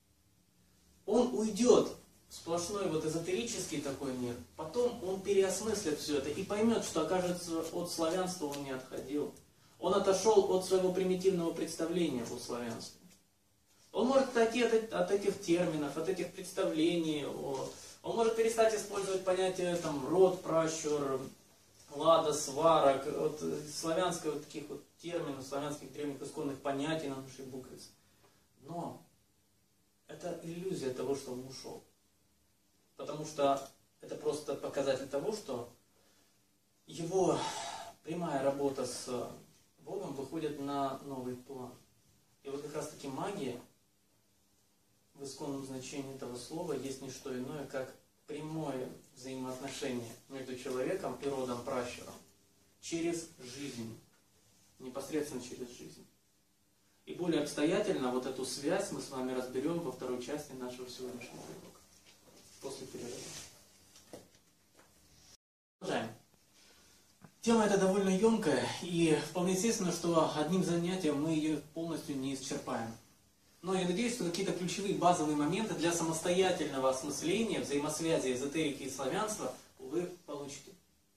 Он уйдет в сплошной вот эзотерический такой мир, потом он переосмыслит все это и поймет, что, окажется, от славянства он не отходил. Он отошел от своего примитивного представления о славянстве. Он может отойти от, от этих терминов, от этих представлений о... Он может перестать использовать понятие там, род, пращур, лада, сварок, вот, славянских вот таких вот терминов, славянских древних исконных понятий на нашей буквице. Но это иллюзия того, что он ушел. Потому что это просто показатель того, что его прямая работа с Богом выходит на новый план. И вот как раз таки магия в исконном значении этого слова есть не что иное, как прямое взаимоотношение между человеком и родом пращуром через жизнь, непосредственно через жизнь. И более обстоятельно вот эту связь мы с вами разберем во второй части нашего сегодняшнего урока. После перерыва. Продолжаем. Тема эта довольно емкая, и вполне естественно, что одним занятием мы ее полностью не исчерпаем. Но я надеюсь, что какие-то ключевые базовые моменты для самостоятельного осмысления взаимосвязи эзотерики и славянства вы получите.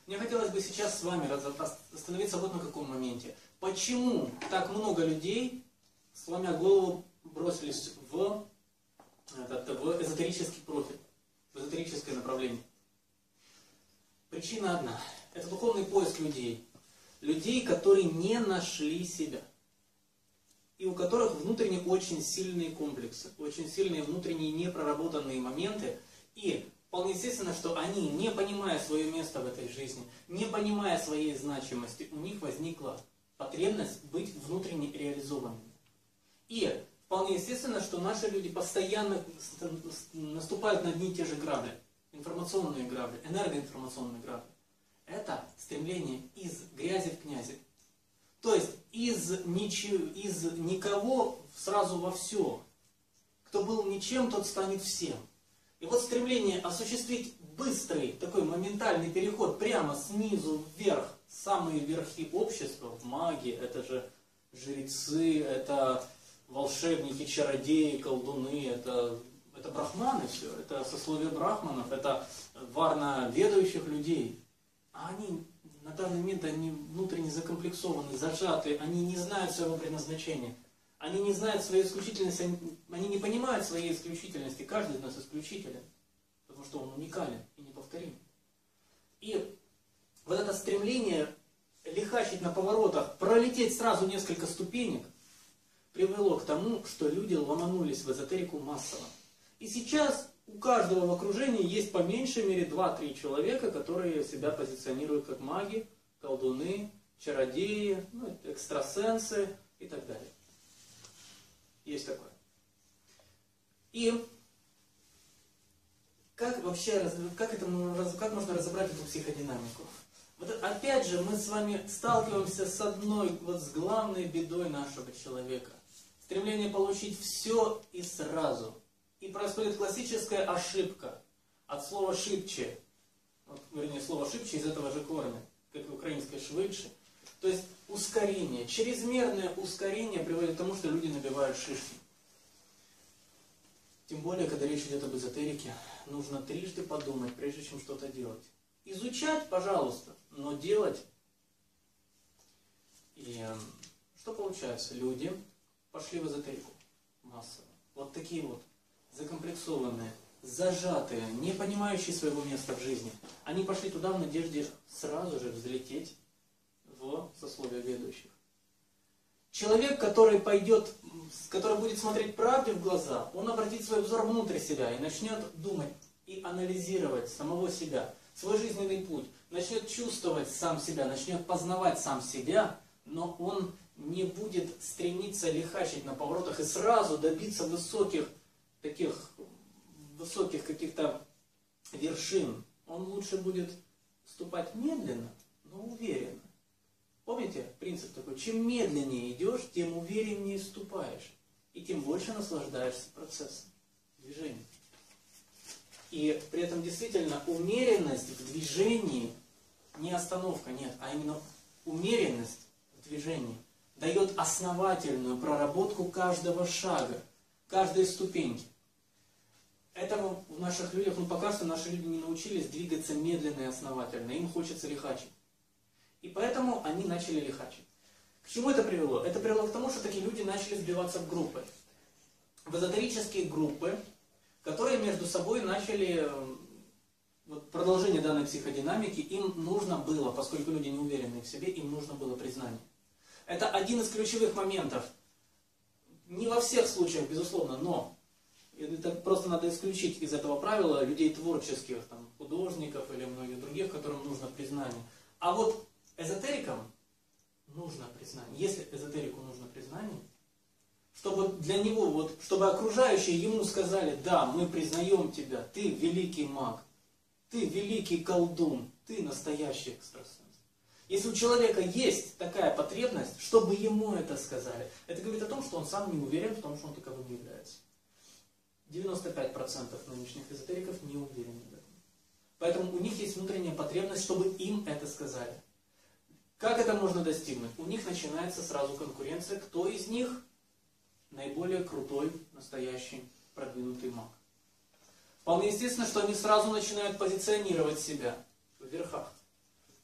Мне хотелось бы сейчас с вами остановиться вот на каком моменте. Почему так много людей, сломя голову, бросились в, этот, в эзотерический профиль, в эзотерическое направление? Причина одна. Это духовный поиск людей. Людей, которые не нашли себя. И у которых внутренне очень сильные комплексы, очень сильные внутренние непроработанные моменты. И вполне естественно, что они, не понимая свое место в этой жизни, не понимая своей значимости, у них возникла потребность быть внутренне реализованными. И вполне естественно, что наши люди постоянно наступают на одни и те же грабли. Информационные грабли, энергоинформационные грабли. Это стремление из грязи в князи. То есть из, ничего, из никого сразу во все. Кто был ничем, тот станет всем. И вот стремление осуществить быстрый, такой моментальный переход прямо снизу вверх, самые верхи общества, маги, это же жрецы, это волшебники, чародеи, колдуны, это, это брахманы все, это сословие брахманов, это варна ведающих людей. А они на данный момент они внутренне закомплексованы, зажаты, они не знают своего предназначения. Они не знают своей исключительности, они, они не понимают своей исключительности. Каждый из нас исключителен, потому что он уникален и неповторим. И вот это стремление лихачить на поворотах, пролететь сразу несколько ступенек, привело к тому, что люди ломанулись в эзотерику массово. И сейчас у каждого в окружении есть по меньшей мере два-три человека, которые себя позиционируют как маги, колдуны, чародеи, ну, экстрасенсы и так далее. Есть такое. И как вообще, как, это, как можно разобрать эту психодинамику? Вот опять же мы с вами сталкиваемся с одной, вот с главной бедой нашего человека. Стремление получить все и сразу. И происходит классическая ошибка от слова «шибче». Вот, вернее, слово «шибче» из этого же корня, как и украинское «швыдше». То есть ускорение, чрезмерное ускорение приводит к тому, что люди набивают шишки. Тем более, когда речь идет об эзотерике, нужно трижды подумать, прежде чем что-то делать. Изучать, пожалуйста, но делать. И что получается? Люди пошли в эзотерику массово. Вот такие вот закомплексованные, зажатые, не понимающие своего места в жизни. Они пошли туда в надежде сразу же взлететь в сословие ведущих. Человек, который пойдет, который будет смотреть правде в глаза, он обратит свой взор внутрь себя и начнет думать и анализировать самого себя, свой жизненный путь, начнет чувствовать сам себя, начнет познавать сам себя, но он не будет стремиться лихачить на поворотах и сразу добиться высоких, таких высоких каких-то вершин. Он лучше будет ступать медленно, но уверенно. Помните принцип такой? Чем медленнее идешь, тем увереннее ступаешь. И тем больше наслаждаешься процессом движения. И при этом действительно умеренность в движении, не остановка, нет, а именно умеренность в движении дает основательную проработку каждого шага, каждой ступеньки. Этому в наших людях, ну пока что наши люди не научились двигаться медленно и основательно, им хочется лихачить. И поэтому они начали лихачить. К чему это привело? Это привело к тому, что такие люди начали сбиваться в группы. В эзотерические группы, которые между собой начали, вот продолжение данной психодинамики, им нужно было, поскольку люди не уверены в себе, им нужно было признание. Это один из ключевых моментов. Не во всех случаях, безусловно, но это просто надо исключить из этого правила людей творческих, там, художников или многих других, которым нужно признание. А вот эзотерикам нужно признание. Если эзотерику нужно признание, чтобы для него, вот, чтобы окружающие ему сказали: да, мы признаем тебя, ты великий маг, ты великий колдун, ты настоящий экстрасенс. Если у человека есть такая потребность, чтобы ему это сказали, это говорит о том, что он сам не уверен в том, что он таковым является. девяносто пять процентов нынешних эзотериков не уверены в этом. Поэтому у них есть внутренняя потребность, чтобы им это сказали. Как это можно достигнуть? У них начинается сразу конкуренция, кто из них наиболее крутой, настоящий, продвинутый маг. Вполне естественно, что они сразу начинают позиционировать себя в верхах.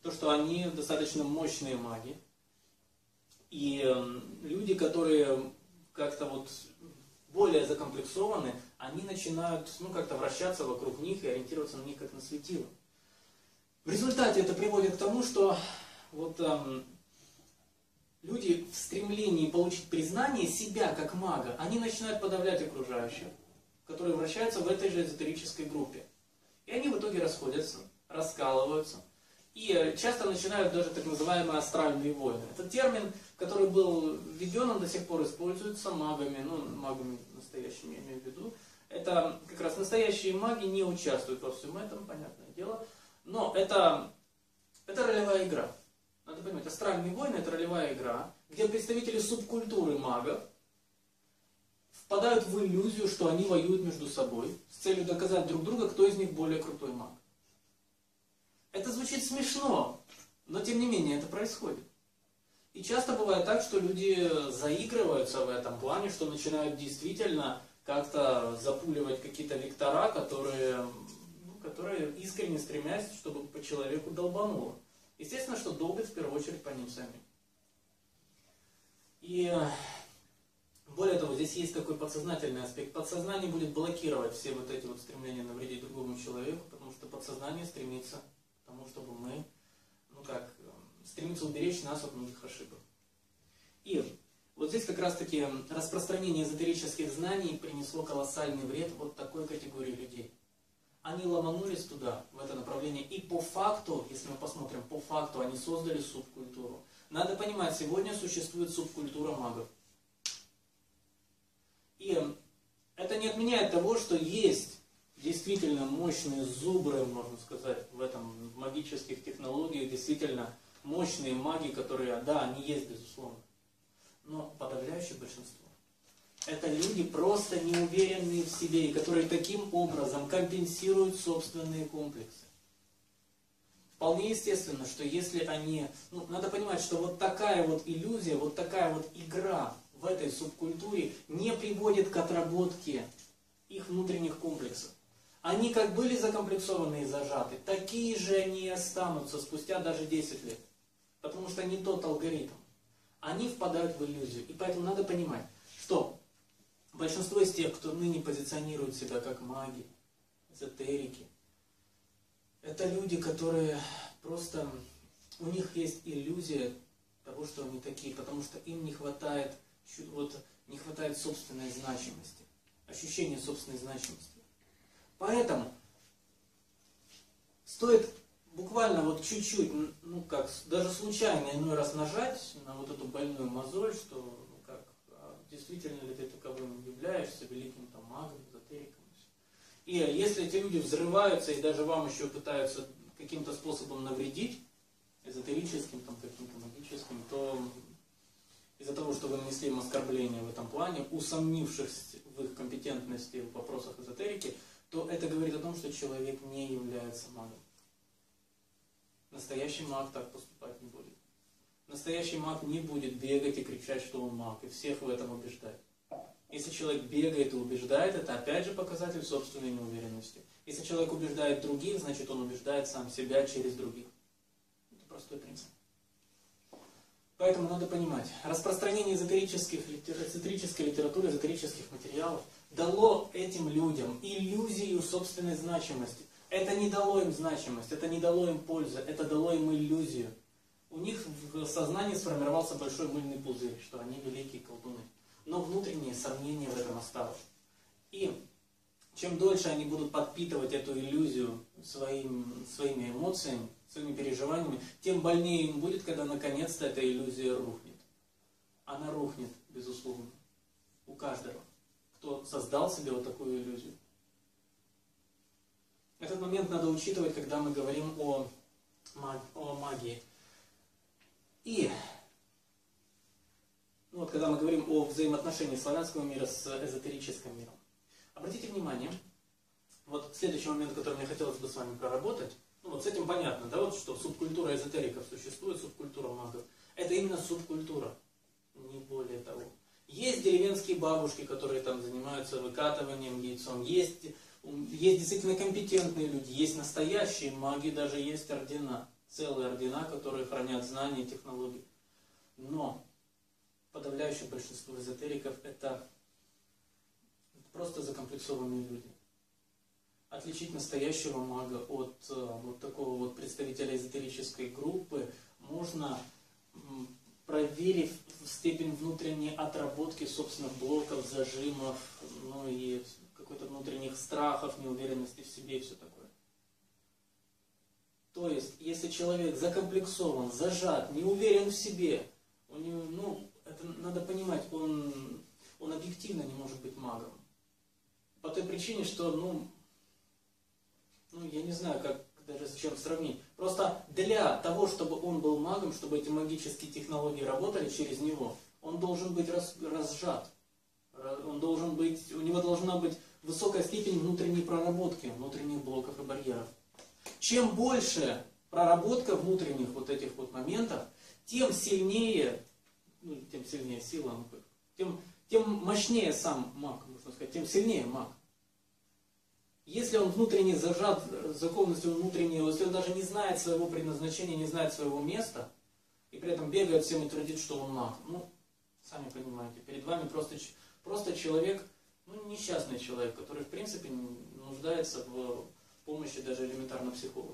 то, что они достаточно мощные маги. И э, люди, которые как-то вот более закомплексованы, они начинают, ну, как-то вращаться вокруг них и ориентироваться на них как на светило. В результате это приводит к тому, что вот э, люди в стремлении получить признание себя как мага, они начинают подавлять окружающих, которые вращаются в этой же эзотерической группе. И они в итоге расходятся, раскалываются. И часто начинают даже так называемые астральные войны. Это термин, который был введен, он до сих пор используется магами, ну, магами настоящими я имею в виду. Это как раз настоящие маги не участвуют во всем этом, понятное дело. Но это, это ролевая игра. Надо понимать, астральные войны — это ролевая игра, где представители субкультуры магов впадают в иллюзию, что они воюют между собой с целью доказать друг другу, кто из них более крутой маг. Это звучит смешно, но тем не менее это происходит. И часто бывает так, что люди заигрываются в этом плане, что начинают действительно как-то запуливать какие-то вектора, которые, ну, которые искренне стремятся, чтобы по человеку долбануло. Естественно, что долбят в первую очередь по ним самим. И более того, здесь есть такой подсознательный аспект. Подсознание будет блокировать все вот эти вот стремления навредить другому человеку, потому что подсознание стремится к тому, чтобы мы, ну как, стремится уберечь нас от многих ошибок. И вот здесь как раз таки распространение эзотерических знаний принесло колоссальный вред вот такой категории людей. Они ломанулись туда, в это направление, и по факту, если мы посмотрим, по факту они создали субкультуру. Надо понимать, сегодня существует субкультура магов. И это не отменяет того, что есть действительно мощные зубры, можно сказать, в этом, в магических технологиях, действительно мощные маги, которые, да, они есть, безусловно. Но подавляющее большинство — это люди, просто неуверенные в себе, и которые таким образом компенсируют собственные комплексы. Вполне естественно, что если они... Ну, надо понимать, что вот такая вот иллюзия, вот такая вот игра в этой субкультуре не приводит к отработке их внутренних комплексов. Они как были закомплексованы и зажаты, такие же они и останутся спустя даже десять лет. Потому что не тот алгоритм. Они впадают в иллюзию. И поэтому надо понимать, что большинство из тех, кто ныне позиционирует себя как маги, эзотерики, это люди, которые просто... У них есть иллюзия того, что они такие, потому что им не хватает, вот, не хватает собственной значимости, ощущения собственной значимости. Поэтому стоит буквально вот чуть-чуть, ну как, даже случайно иной раз нажать на вот эту больную мозоль, что, ну как, а действительно ли ты таковым являешься, великим там магом, эзотериком. И если эти люди взрываются и даже вам еще пытаются каким-то способом навредить, эзотерическим, там, каким-то магическим, то из-за того, что вы нанесли им оскорбление в этом плане, усомнившись в их компетентности в вопросах эзотерики, то это говорит о том, что человек не является магом. Настоящий маг так поступать не будет. Настоящий маг не будет бегать и кричать, что он маг, и всех в этом убеждать. Если человек бегает и убеждает, это опять же показатель собственной неуверенности. Если человек убеждает других, значит он убеждает сам себя через других. Это простой принцип. Поэтому надо понимать, распространение эзотерических, эзотерической литературы, эзотерических материалов дало этим людям иллюзию собственной значимости. Это не дало им значимость, это не дало им пользы, это дало им иллюзию. У них в сознании сформировался большой мыльный пузырь, что они великие колдуны. Но внутренние сомнения в этом осталось. И чем дольше они будут подпитывать эту иллюзию своим, своими эмоциями, своими переживаниями, тем больнее им будет, когда наконец-то эта иллюзия рухнет. Она рухнет, безусловно, у каждого, кто создал себе вот такую иллюзию. Этот момент надо учитывать, когда мы говорим о, маг, о магии. И ну, вот, когда мы говорим о взаимоотношении славянского мира с эзотерическим миром. Обратите внимание, вот следующий момент, который мне хотелось бы с вами проработать, ну вот с этим понятно, да, вот что субкультура эзотериков существует, субкультура магов. Это именно субкультура, не более того. Есть деревенские бабушки, которые там занимаются выкатыванием яйцом, есть, есть действительно компетентные люди, есть настоящие маги, даже есть ордена. целые ордена, которые хранят знания и технологии. Но подавляющее большинство эзотериков это просто закомплексованные люди. Отличить настоящего мага от вот такого вот представителя эзотерической группы можно, проверив степень внутренней отработки собственных блоков, зажимов, ну и какой-то внутренних страхов, неуверенности в себе и все такое. То есть, если человек закомплексован, зажат, не уверен в себе, у него, ну, это надо понимать, он, он объективно не может быть магом. По той причине, что, ну, ну, я не знаю, как даже с чем сравнить. Просто для того, чтобы он был магом, чтобы эти магические технологии работали через него, он должен быть раз, разжат. Он должен быть, у него должна быть высокая степень внутренней проработки, внутренних блоков и барьеров. Чем больше проработка внутренних вот этих вот моментов, тем сильнее, ну, тем сильнее сила, ну, тем, тем мощнее сам маг, можно сказать, тем сильнее маг. Если он внутренне зажат, закованностью внутреннего, если он даже не знает своего предназначения, не знает своего места, и при этом бегает всем и твердит, что он маг, ну, сами понимаете, перед вами просто, просто человек, ну, несчастный человек, который, в принципе, нуждается в помощи даже элементарно психолога.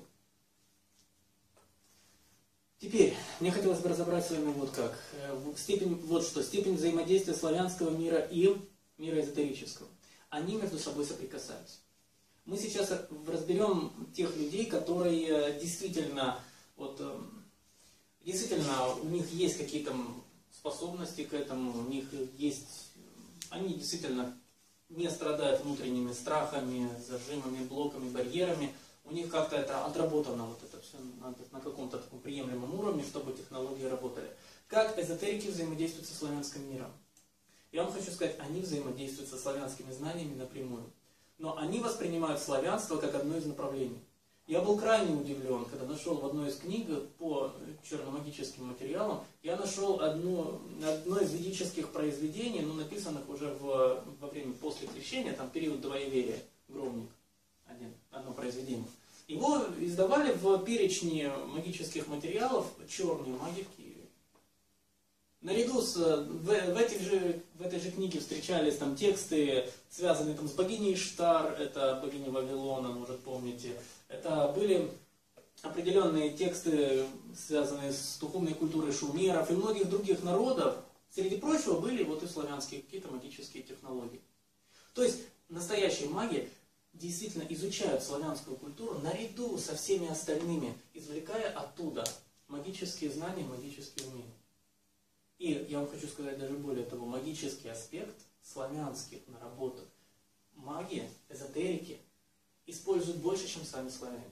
Теперь, мне хотелось бы разобрать с вами вот как. Степень, вот что, степень взаимодействия славянского мира и мира эзотерического. Они между собой соприкасаются. Мы сейчас разберем тех людей, которые действительно, вот, действительно у них есть какие-то способности к этому, у них есть, они действительно не страдают внутренними страхами, зажимами, блоками, барьерами. У них как-то это отработано, вот это все на, на каком-то таком приемлемом уровне, чтобы технологии работали. Как эзотерики взаимодействуют со славянским миром? Я вам хочу сказать, они взаимодействуют со славянскими знаниями напрямую. Но они воспринимают славянство как одно из направлений. Я был крайне удивлен, когда нашел в одной из книг по черномагическим материалам, я нашел одно, одно из ведических произведений, но написанных уже в, во время после крещения, там период двоеверия, Громник, один, одно произведение. Его издавали в перечне магических материалов черные маги в Киеве. Наряду с, в, в, этих же, в этой же книге встречались там тексты, связанные там, с богиней Иштар, это богиня Вавилона, может помните. Это были определенные тексты, связанные с духовной культурой шумеров и многих других народов. Среди прочего были вот и славянские какие-то магические технологии. То есть настоящие маги действительно изучают славянскую культуру наряду со всеми остальными, извлекая оттуда магические знания, магические умения. И я вам хочу сказать даже более того, магический аспект славянских наработок маги, эзотерики используют больше, чем сами славяне.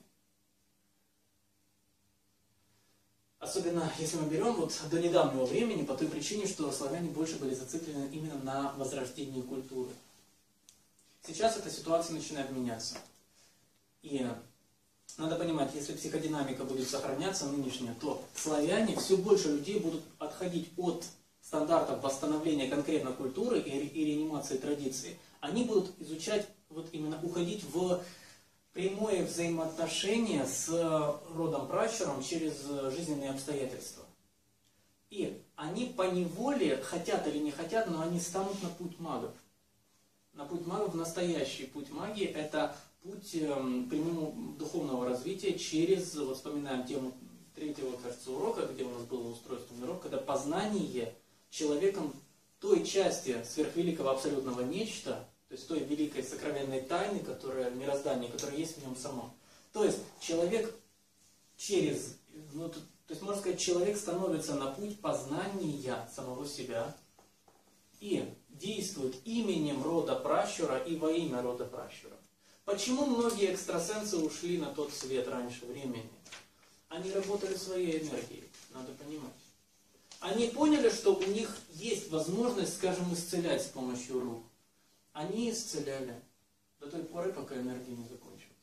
Особенно если мы берем вот до недавнего времени, по той причине, что славяне больше были зациклены именно на возрождении культуры. Сейчас эта ситуация начинает меняться. И надо понимать, если психодинамика будет сохраняться нынешняя, то славяне, все больше людей будут отходить от стандартов восстановления конкретно культуры и, и реанимации традиций. Они будут изучать, вот именно уходить в прямое взаимоотношение с родом пращуром через жизненные обстоятельства. И они поневоле, хотят или не хотят, но они станут на путь магов. На путь магов, настоящий путь магии, это путь э, прямого духовного развития через, вот вспоминаем тему третьего, кажется, урока, где у нас было устройство миров, когда познание человеком той части сверхвеликого абсолютного нечто, то есть той великой сокровенной тайны, которая мироздание, которая есть в нем самом. То есть человек через, ну, то, то есть можно сказать, человек становится на путь познания самого себя и действует именем рода пращура и во имя рода пращура. Почему многие экстрасенсы ушли на тот свет раньше времени? Они работали своей энергией, надо понимать. Они поняли, что у них есть возможность, скажем, исцелять с помощью рук. Они исцеляли до той поры, пока энергия не закончилась.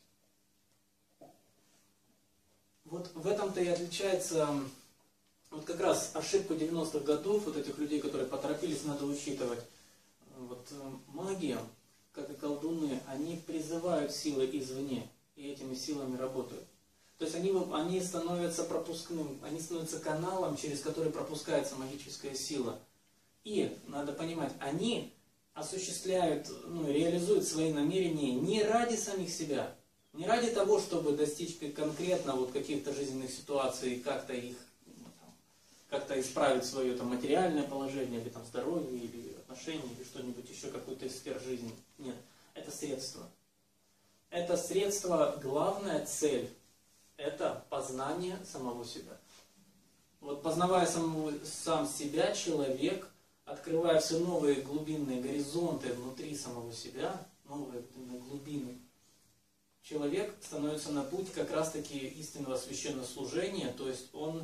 Вот в этом-то и отличается вот как раз ошибку девяностых годов, вот этих людей, которые поторопились, надо учитывать. Вот магия, как и колдуны, они призывают силы извне, и этими силами работают. То есть они, они становятся пропускным, они становятся каналом, через который пропускается магическая сила. И, надо понимать, они осуществляют, ну, реализуют свои намерения не ради самих себя, не ради того, чтобы достичь конкретно вот каких-то жизненных ситуаций и как-то их, ну, там, как-то исправить свое там, материальное положение, или там, здоровье, или отношения, или что-нибудь еще, какую-то из сфер жизни. Нет, это средство. Это средство, главная цель – это познание самого себя. Вот познавая самого, сам себя, человек, открывая все новые глубинные горизонты внутри самого себя, новые глубины, человек становится на путь как раз-таки истинного священнослужения, то есть он...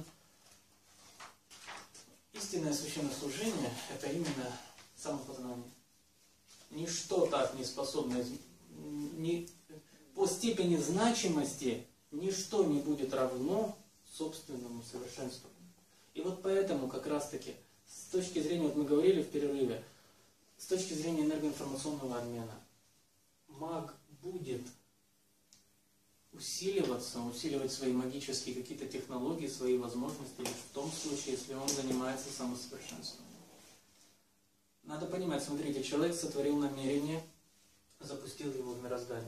Истинное священнослужение – это именно самопознание. Ничто так не способно... Не, по степени значимости ничто не будет равно собственному совершенству. И вот поэтому как раз-таки с точки зрения, вот мы говорили в перерыве, с точки зрения энергоинформационного обмена, маг будет усиливаться, усиливать свои магические какие-то технологии, свои возможности, лишь в том случае, если он занимается самосовершенствованием. Надо понимать, смотрите, человек сотворил намерение, запустил его в мироздание.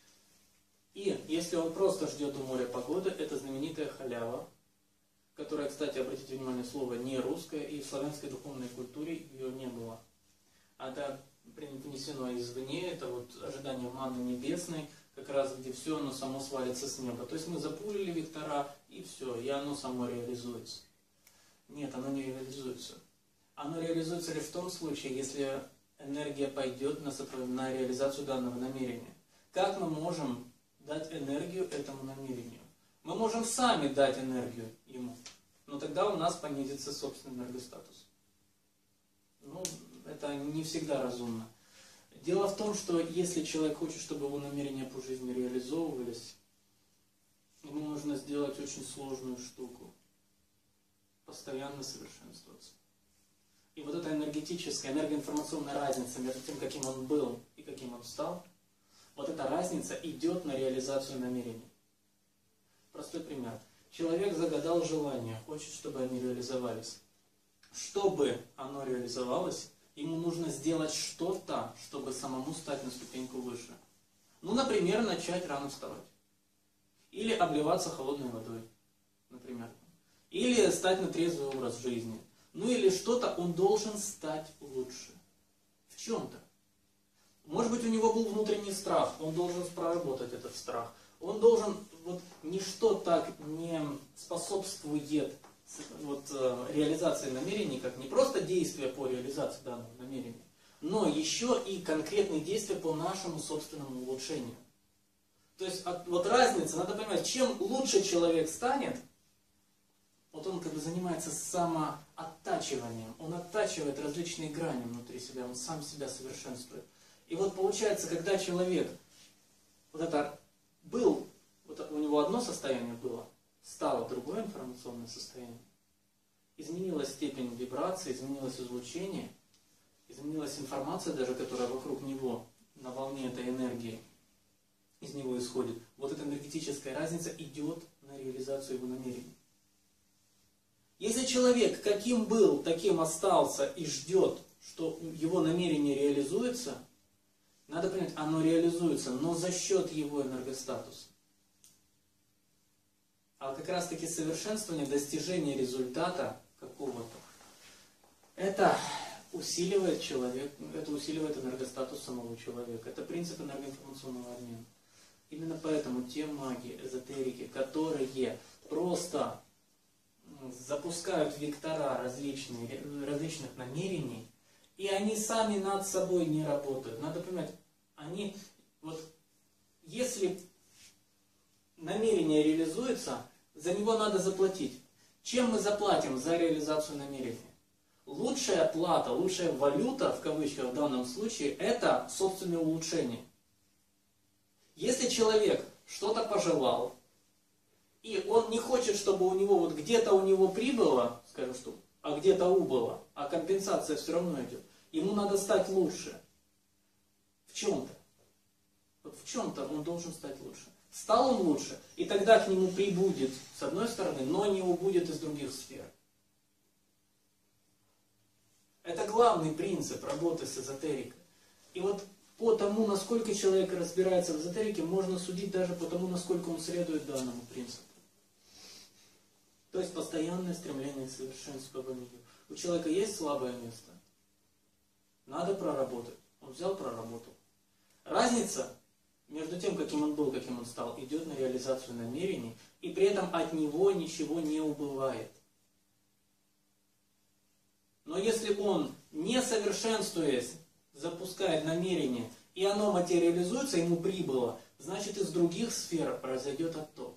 И если он просто ждет у моря погоды, это знаменитая халява, которая, кстати, обратите внимание, слово не русское, и в славянской духовной культуре ее не было. Это принесено извне, это вот ожидание манны небесной, как раз где все оно само свалится с неба. То есть мы запулили вектора, и все, и оно само реализуется. Нет, оно не реализуется. Оно реализуется лишь в том случае, если энергия пойдет на, на реализацию данного намерения. Как мы можем дать энергию этому намерению? Мы можем сами дать энергию ему, но тогда у нас понизится собственный энергостатус. Ну, это не всегда разумно. Дело в том, что если человек хочет, чтобы его намерения по жизни реализовывались, ему нужно сделать очень сложную штуку. Постоянно совершенствоваться. И вот эта энергетическая, энергоинформационная разница между тем, каким он был и каким он стал, вот эта разница идет на реализацию намерений. Простой пример. Человек загадал желание, хочет, чтобы они реализовались. Чтобы оно реализовалось, ему нужно сделать что-то, чтобы самому стать на ступеньку выше. Ну, например, начать рано вставать. Или обливаться холодной водой, например. Или стать на трезвый образ жизни. Ну или что-то он должен стать лучше. В чем-то. Может быть, у него был внутренний страх, он должен проработать этот страх. Он должен, вот ничто так не способствует вот, реализации намерений, как не просто действия по реализации данного намерения, но еще и конкретные действия по нашему собственному улучшению. То есть вот разница, надо понимать, чем лучше человек станет, вот он как бы занимается самооттачиванием, он оттачивает различные грани внутри себя, он сам себя совершенствует. И вот получается, когда человек вот это был, вот у него одно состояние было, стало другое информационное состояние, изменилась степень вибрации, изменилось излучение, изменилась информация даже, которая вокруг него на волне этой энергии из него исходит. Вот эта энергетическая разница идет на реализацию его намерений. Если человек каким был, таким остался и ждет, что его намерение реализуется, надо понять, оно реализуется, но за счет его энергостатуса. А как раз таки совершенствование, достижение результата какого-то, это усиливает человек, это усиливает энергостатус самого человека. Это принцип энергоинформационного обмена. Именно поэтому те маги, эзотерики, которые просто запускают вектора различные, различных намерений, и они сами над собой не работают. Надо понимать, они, вот, если намерение реализуется, за него надо заплатить. Чем мы заплатим за реализацию намерения? Лучшая плата, лучшая валюта, в кавычках в данном случае, это собственное улучшение. Если человек что-то пожелал, и он не хочет, чтобы у него вот где-то у него прибыло, скажем, что, а где-то убыло, а компенсация все равно идет, ему надо стать лучше. В чем-то. Вот в чем-то он должен стать лучше. Стал он лучше, и тогда к нему прибудет с одной стороны, но не убудет из других сфер. Это главный принцип работы с эзотерикой. И вот по тому, насколько человек разбирается в эзотерике, можно судить даже по тому, насколько он следует данному принципу. То есть постоянное стремление к совершенствованию. У человека есть слабое место? Надо проработать. Он взял, проработал. Разница между тем, каким он был, каким он стал, идет на реализацию намерений, и при этом от него ничего не убывает. Но если он, не совершенствуясь, запускает намерение, и оно материализуется, ему прибыло, значит из других сфер произойдет отток.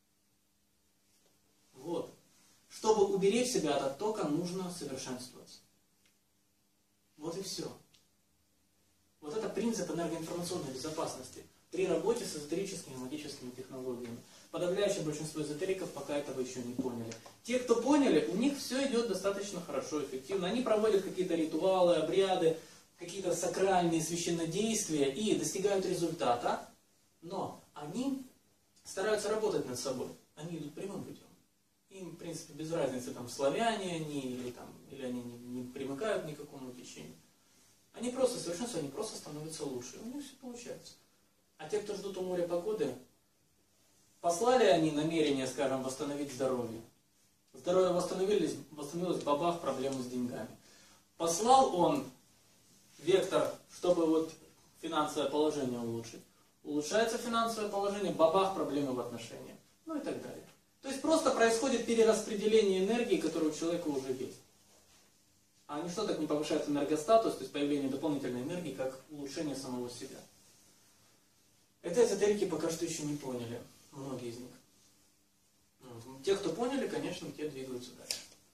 Вот. Чтобы уберечь себя от оттока, нужно совершенствоваться. Вот и все. Вот это принцип энергоинформационной безопасности при работе с эзотерическими и магическими технологиями. Подавляющее большинство эзотериков пока этого еще не поняли. Те, кто поняли, у них все идет достаточно хорошо, эффективно. Они проводят какие-то ритуалы, обряды, какие-то сакральные священнодействия и достигают результата, но они стараются работать над собой. Они идут прямым путем. Им, в принципе, без разницы, там, славяне они или, там, или они не, не примыкают ни к какому течению. Они просто совершенствуются, они просто становятся лучше. У них все получается. А те, кто ждут у моря погоды, послали они намерение, скажем, восстановить здоровье. Здоровье восстановилось, восстановилось, бабах, проблемы с деньгами. Послал он вектор, чтобы вот финансовое положение улучшить. Улучшается финансовое положение, бабах, проблемы в отношениях. Ну и так далее. То есть просто происходит перераспределение энергии, которая у человека уже есть. А ничто так не повышает энергостатус, то есть появление дополнительной энергии, как улучшение самого себя. Это эзотерики пока что еще не поняли, многие из них. Те, кто поняли, конечно, те двигаются дальше.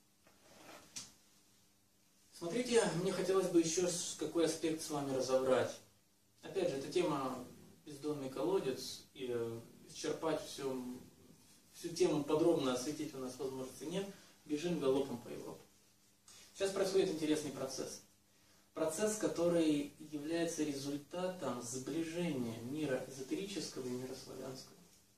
Смотрите, мне хотелось бы еще какой аспект с вами разобрать. Опять же, эта тема бездонный колодец, и исчерпать все, всю тему подробно осветить у нас возможности нет. Бежим галопом по Европе. Сейчас происходит интересный процесс. Процесс, который является результатом сближения мира эзотерического и мира славянского.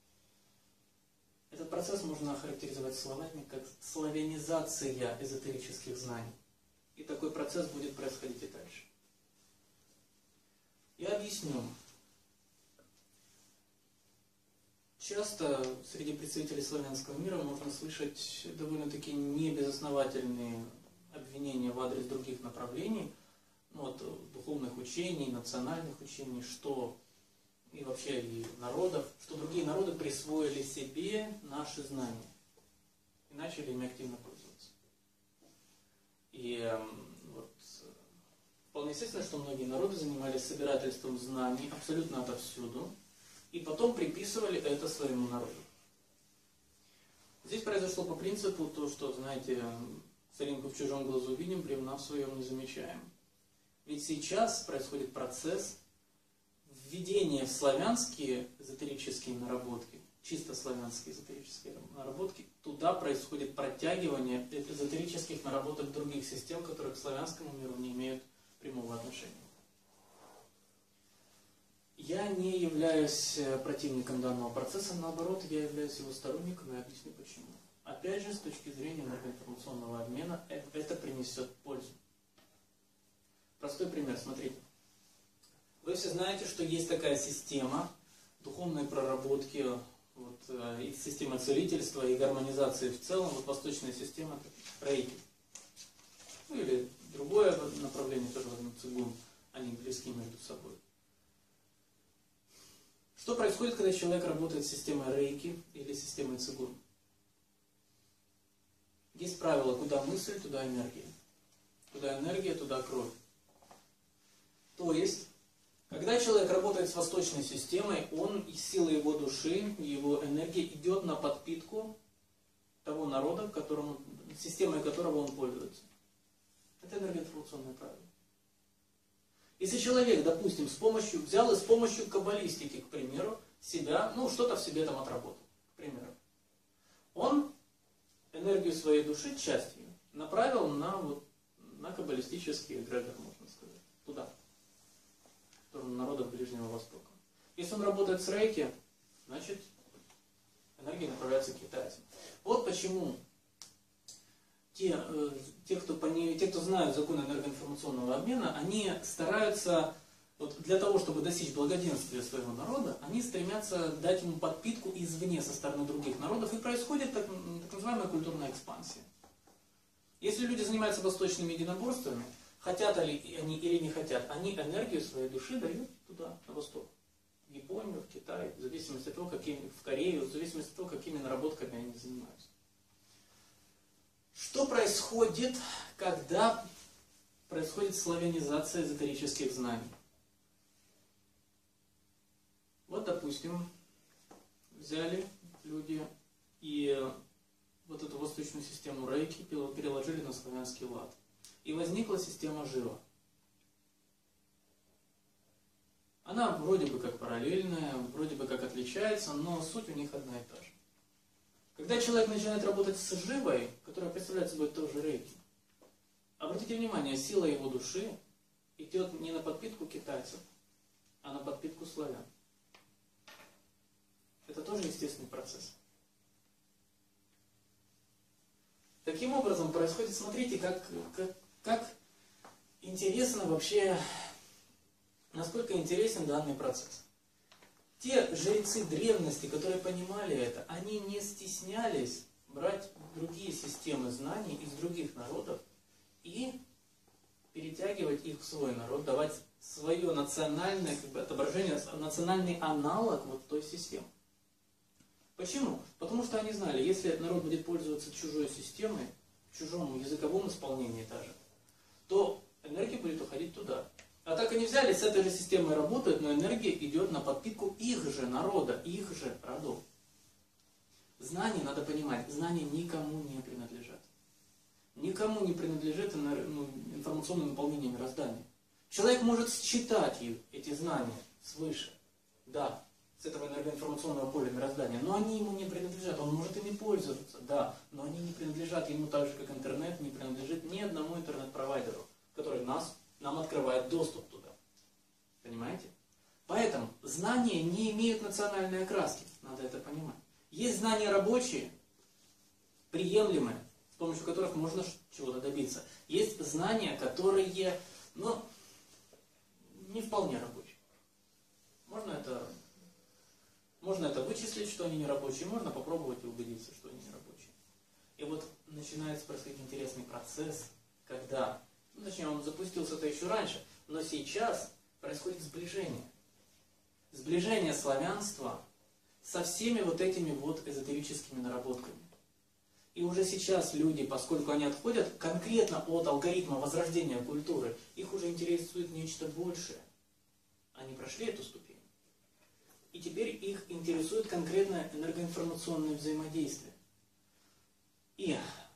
Этот процесс можно охарактеризовать словами как славянизация эзотерических знаний. И такой процесс будет происходить и дальше. Я объясню. Часто среди представителей славянского мира можно слышать довольно-таки небезосновательные обвинения в адрес других направлений, ну, вот, духовных учений, национальных учений, что и вообще и народов, что другие народы присвоили себе наши знания и начали ими активно пользоваться. И э, вот, вполне естественно, что многие народы занимались собирательством знаний абсолютно отовсюду, и потом приписывали это своему народу. Здесь произошло по принципу то, что, знаете, соринку в чужом глазу видим, бревна в своем не замечаем. Ведь сейчас происходит процесс введения в славянские эзотерические наработки, чисто славянские эзотерические наработки, туда происходит протягивание эзотерических наработок других систем, которые к славянскому миру не имеют прямого отношения. Я не являюсь противником данного процесса, наоборот, я являюсь его сторонником, и объясню почему. Опять же, с точки зрения энергоинформационного обмена, это принесет пользу. Простой пример, смотрите. Вы все знаете, что есть такая система духовной проработки, вот, и система целительства, и гармонизации в целом, вот восточная система рейки. Ну или другое направление, тоже возьмем цигун, они близки между собой. Что происходит, когда человек работает с системой рейки или системой цигун? Есть правило, куда мысль, туда энергия. Куда энергия, туда кровь. То есть, когда человек работает с восточной системой, он, сила его души, его энергия идет на подпитку того народа, которому, системой которого он пользуется. Это энергоинформационное правило. Если человек, допустим, с помощью, взял и с помощью каббалистики, к примеру, себя, ну, что-то в себе там отработал, к примеру, он энергию своей души, часть ее, направил на, вот, на каббалистический эгрегор, можно сказать, туда, в сторону народов Ближнего Востока. Если он работает с рейки, значит энергия направляется к китайцам. Вот почему те, э, те, кто, пони, те, кто знают законы энергоинформационного обмена, они стараются, вот для того, чтобы достичь благоденствия своего народа, они стремятся дать ему подпитку извне, со стороны других народов, и происходит так, так называемая культурная экспансия. Если люди занимаются восточными единоборствами, хотят ли они или не хотят, они энергию своей души дают туда, на восток. В Японию, в Китай, в зависимости от того, какими, в Корею, в зависимости от того, какими наработками они занимаются. Что происходит, когда происходит славянизация эзотерических знаний? Вот, допустим, взяли люди и вот эту восточную систему рейки переложили на славянский лад. И возникла система жива. Она вроде бы как параллельная, вроде бы как отличается, но суть у них одна и та же. Когда человек начинает работать с живой, которая представляет собой тоже рейки, обратите внимание, сила его души идет не на подпитку китайцев, а на подпитку славян. Это тоже естественный процесс. Таким образом происходит, смотрите, как, как, как интересно вообще, насколько интересен данный процесс. Те жрецы древности, которые понимали это, они не стеснялись брать другие системы знаний из других народов и перетягивать их в свой народ, давать свое национальное как бы, отображение, национальный аналог вот той системы. Почему? Потому что они знали, если народ будет пользоваться чужой системой, в чужом языковом исполнении даже, то энергия будет уходить туда. А так они взяли, с этой же системой работают, но энергия идет на подпитку их же народа, их же родов. Знания, надо понимать, знания никому не принадлежат. Никому не принадлежит ну, информационное наполнение мироздания. Человек может считать их, эти знания свыше, да, с этого энергоинформационного поля мироздания, но они ему не принадлежат, он может ими пользоваться, да, но они не принадлежат ему так же, как интернет не принадлежит ни одному интернет-провайдеру, который нас, нам открывает доступ туда. Понимаете? Поэтому знания не имеют национальной окраски, надо это понимать. Есть знания рабочие, приемлемые, с помощью которых можно чего-то добиться. Есть знания, которые, ну, не вполне рабочие. Можно это... Можно это вычислить, что они не рабочие, можно попробовать и убедиться, что они не рабочие. И вот начинается происходить интересный процесс, когда, ну, точнее, он запустился-то еще раньше, но сейчас происходит сближение. Сближение славянства со всеми вот этими вот эзотерическими наработками. И уже сейчас люди, поскольку они отходят конкретно от алгоритма возрождения культуры, их уже интересует нечто большее. Они прошли эту ступень. И теперь их интересует конкретное энергоинформационное взаимодействие. И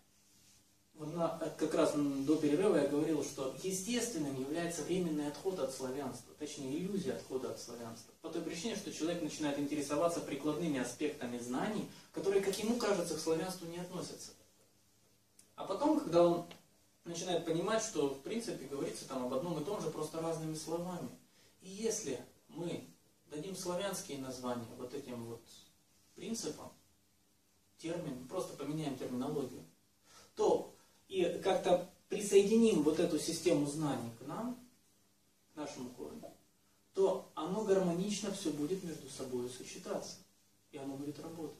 вот на, как раз до перерыва я говорил, что естественным является временный отход от славянства, точнее иллюзия отхода от славянства. По той причине, что человек начинает интересоваться прикладными аспектами знаний, которые, как ему кажется, к славянству не относятся. А потом, когда он начинает понимать, что в принципе говорится там об одном и том же, просто разными словами. И если мы дадим славянские названия вот этим вот принципам, термин, просто поменяем терминологию, то и как-то присоединим вот эту систему знаний к нам, к нашему корню, то оно гармонично все будет между собой сочетаться, и оно будет работать.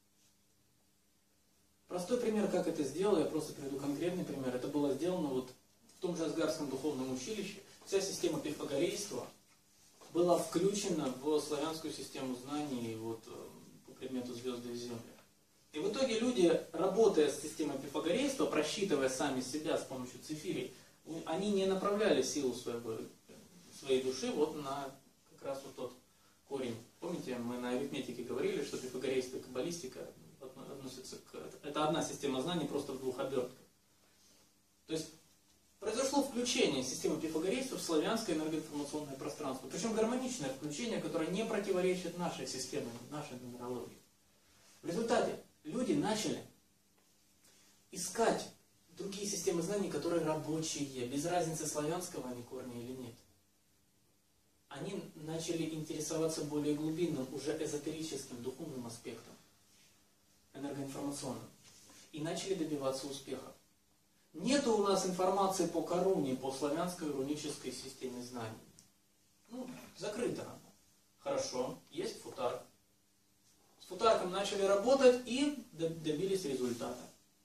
Простой пример, как это сделал, я просто приведу конкретный пример. Это было сделано вот в том же Асгарском духовном училище. Вся система пифагорейства была включена в славянскую систему знаний вот, по предмету звезды и земли. И в итоге люди, работая с системой пифагорейства, просчитывая сами себя с помощью цифирей, они не направляли силу своего, своей души вот на как раз вот тот корень. Помните, мы на арифметике говорили, что пифагорейство и каббалистика относятся к... Это одна система знаний, просто в двух обертках. То есть произошло включение системы пифагорейства в славянское энергоинформационное пространство. Причем гармоничное включение, которое не противоречит нашей системе, нашей нумерологии. В результате люди начали искать другие системы знаний, которые рабочие, без разницы славянского они корня или нет. они начали интересоваться более глубинным, уже эзотерическим, духовным аспектом, энергоинформационным, и начали добиваться успеха. Нету у нас информации по коруне, по славянской рунической системе знаний. Ну, закрыта она. Хорошо, есть футарк. С футарком начали работать и добились результата.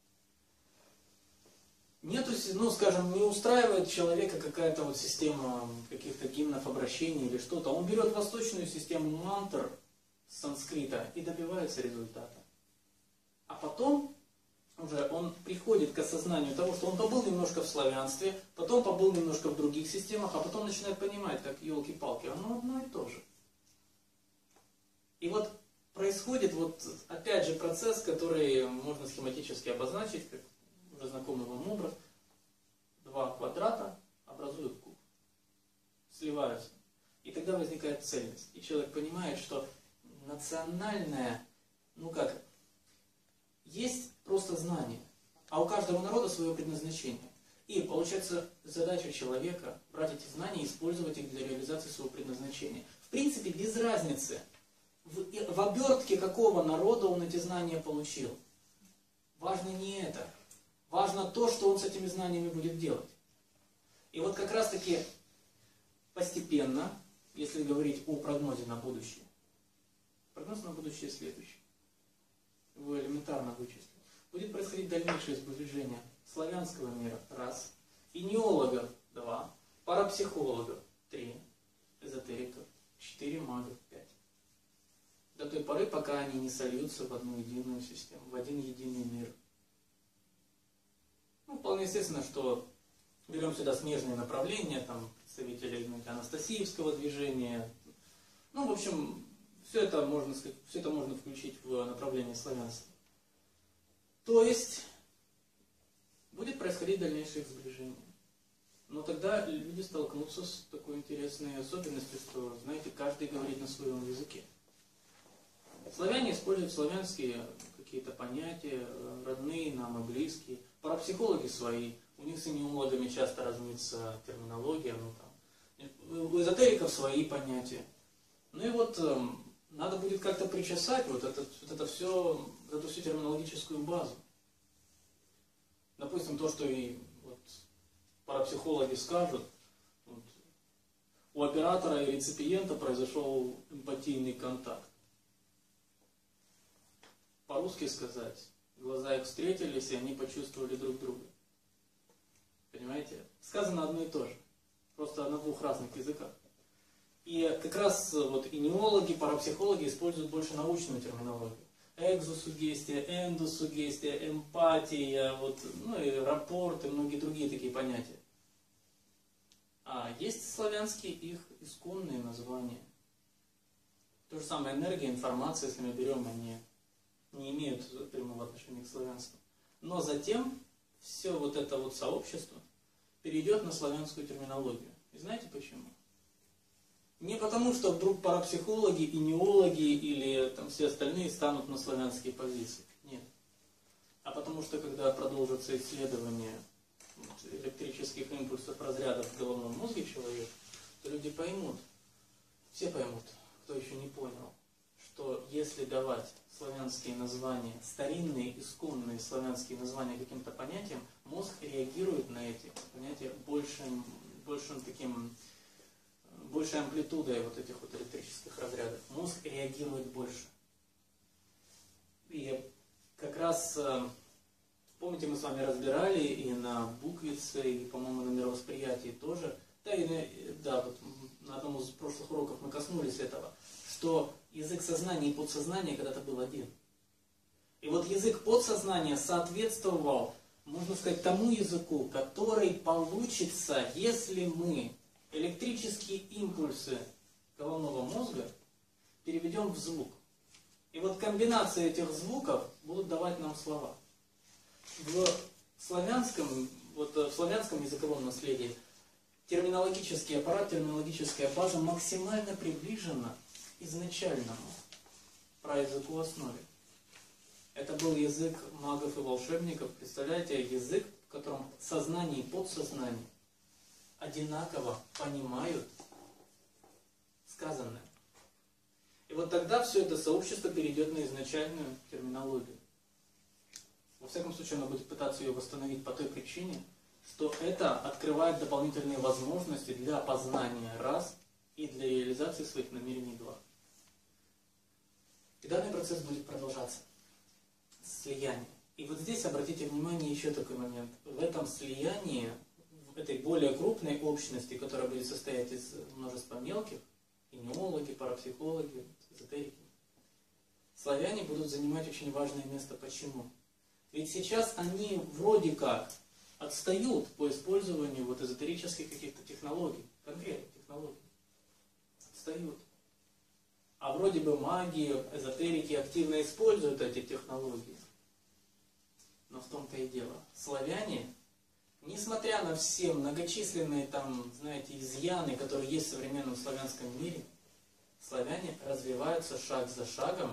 Нету, ну, скажем, не устраивает человека какая-то вот система каких-то гимнов, обращений или что-то. Он берет восточную систему мантр с санскрита и добивается результата. А потом уже он приходит к осознанию того, что он побыл немножко в славянстве, потом побыл немножко в других системах, а потом начинает понимать, как елки-палки, оно одно и то же. И вот происходит вот опять же процесс, который можно схематически обозначить, как уже знакомый вам образ. Два квадрата образуют куб, сливаются. И тогда возникает цельность. И человек понимает, что национальное, ну как, есть просто знание, а у каждого народа свое предназначение. И получается задача человека брать эти знания и использовать их для реализации своего предназначения. В принципе, без разницы, в, в обертке какого народа он эти знания получил. Важно не это. Важно то, что он с этими знаниями будет делать. И вот как раз таки постепенно, если говорить о прогнозе на будущее, прогноз на будущее следующий. Его элементарно вычислил. Будет происходить дальнейшее сближение славянского мира, раз, и неологов, два, парапсихологов, три, эзотериков, четыре, магов, пять. До той поры, пока они не сольются в одну единую систему, в один единый мир. Ну, вполне естественно, что берем сюда смежные направления, там, представители, знаете, анастасиевского движения. Ну, в общем, все это можно сказать, все это можно включить в направление славянства. То есть, будет происходить дальнейшее сближение. Но тогда люди столкнутся с такой интересной особенностью, что, знаете, каждый говорит на своем языке. Славяне используют славянские какие-то понятия, родные нам и близкие. Парапсихологи свои, у них с энеологами часто разнится терминология, ну там. У эзотериков свои понятия. Ну и вот э, надо будет как-то причесать вот, этот, вот это все, вот эту всю терминологическую базу. Допустим, то, что и вот, парапсихологи скажут, вот, у оператора и реципиента произошел эмпатийный контакт. По-русски сказать, глаза их встретились, и они почувствовали друг друга. Понимаете? Сказано одно и то же, просто на двух разных языках. И как раз вот и неологи, парапсихологи используют больше научную терминологию. Экзосугестия, эндосугестия, эмпатия, вот, ну и рапорт, и многие другие такие понятия. А есть славянские их исконные названия. То же самое энергия, информация, если мы берем, они не имеют прямого отношения к славянству. Но затем все вот это вот сообщество перейдет на славянскую терминологию. И знаете почему? Не потому, что вдруг парапсихологи и неологи или там все остальные станут на славянские позиции. Нет. А потому что, когда продолжатся исследования электрических импульсов разрядов в головном мозге человека, то люди поймут, все поймут, кто еще не понял, что если давать славянские названия, старинные, исконные славянские названия каким-то понятиям, мозг реагирует на эти понятия большим, большим таким, большей амплитудой вот этих вот электрических разрядов. Мозг реагирует больше. И как раз, помните, мы с вами разбирали и на буквице, и, по-моему, на мировосприятии тоже, да, и на, да, вот на одном из прошлых уроков мы коснулись этого, что язык сознания и подсознания когда-то был один. И вот язык подсознания соответствовал, можно сказать, тому языку, который получится, если мы электрические импульсы головного мозга переведем в звук. И вот комбинации этих звуков будут давать нам слова. В славянском, вот в славянском языковом наследии терминологический аппарат, терминологическая база максимально приближена изначальному праязыку в основе. Это был язык магов и волшебников. Представляете, язык, в котором сознание и подсознание одинаково понимают сказанное. И вот тогда все это сообщество перейдет на изначальную терминологию. Во всяком случае, оно будет пытаться ее восстановить по той причине, что это открывает дополнительные возможности для познания раз и для реализации своих намерений два. И данный процесс будет продолжаться. Слияние. И вот здесь обратите внимание еще такой момент. В этом слиянии, в этой более крупной общности, которая будет состоять из множества мелких, энеологи, парапсихологи, эзотерики, славяне будут занимать очень важное место. Почему? Ведь сейчас они вроде как отстают по использованию вот эзотерических каких-то технологий, конкретных технологий. Отстают. А вроде бы маги, эзотерики активно используют эти технологии. Но в том-то и дело. Славяне, несмотря на все многочисленные там, знаете, изъяны, которые есть в современном славянском мире, славяне развиваются шаг за шагом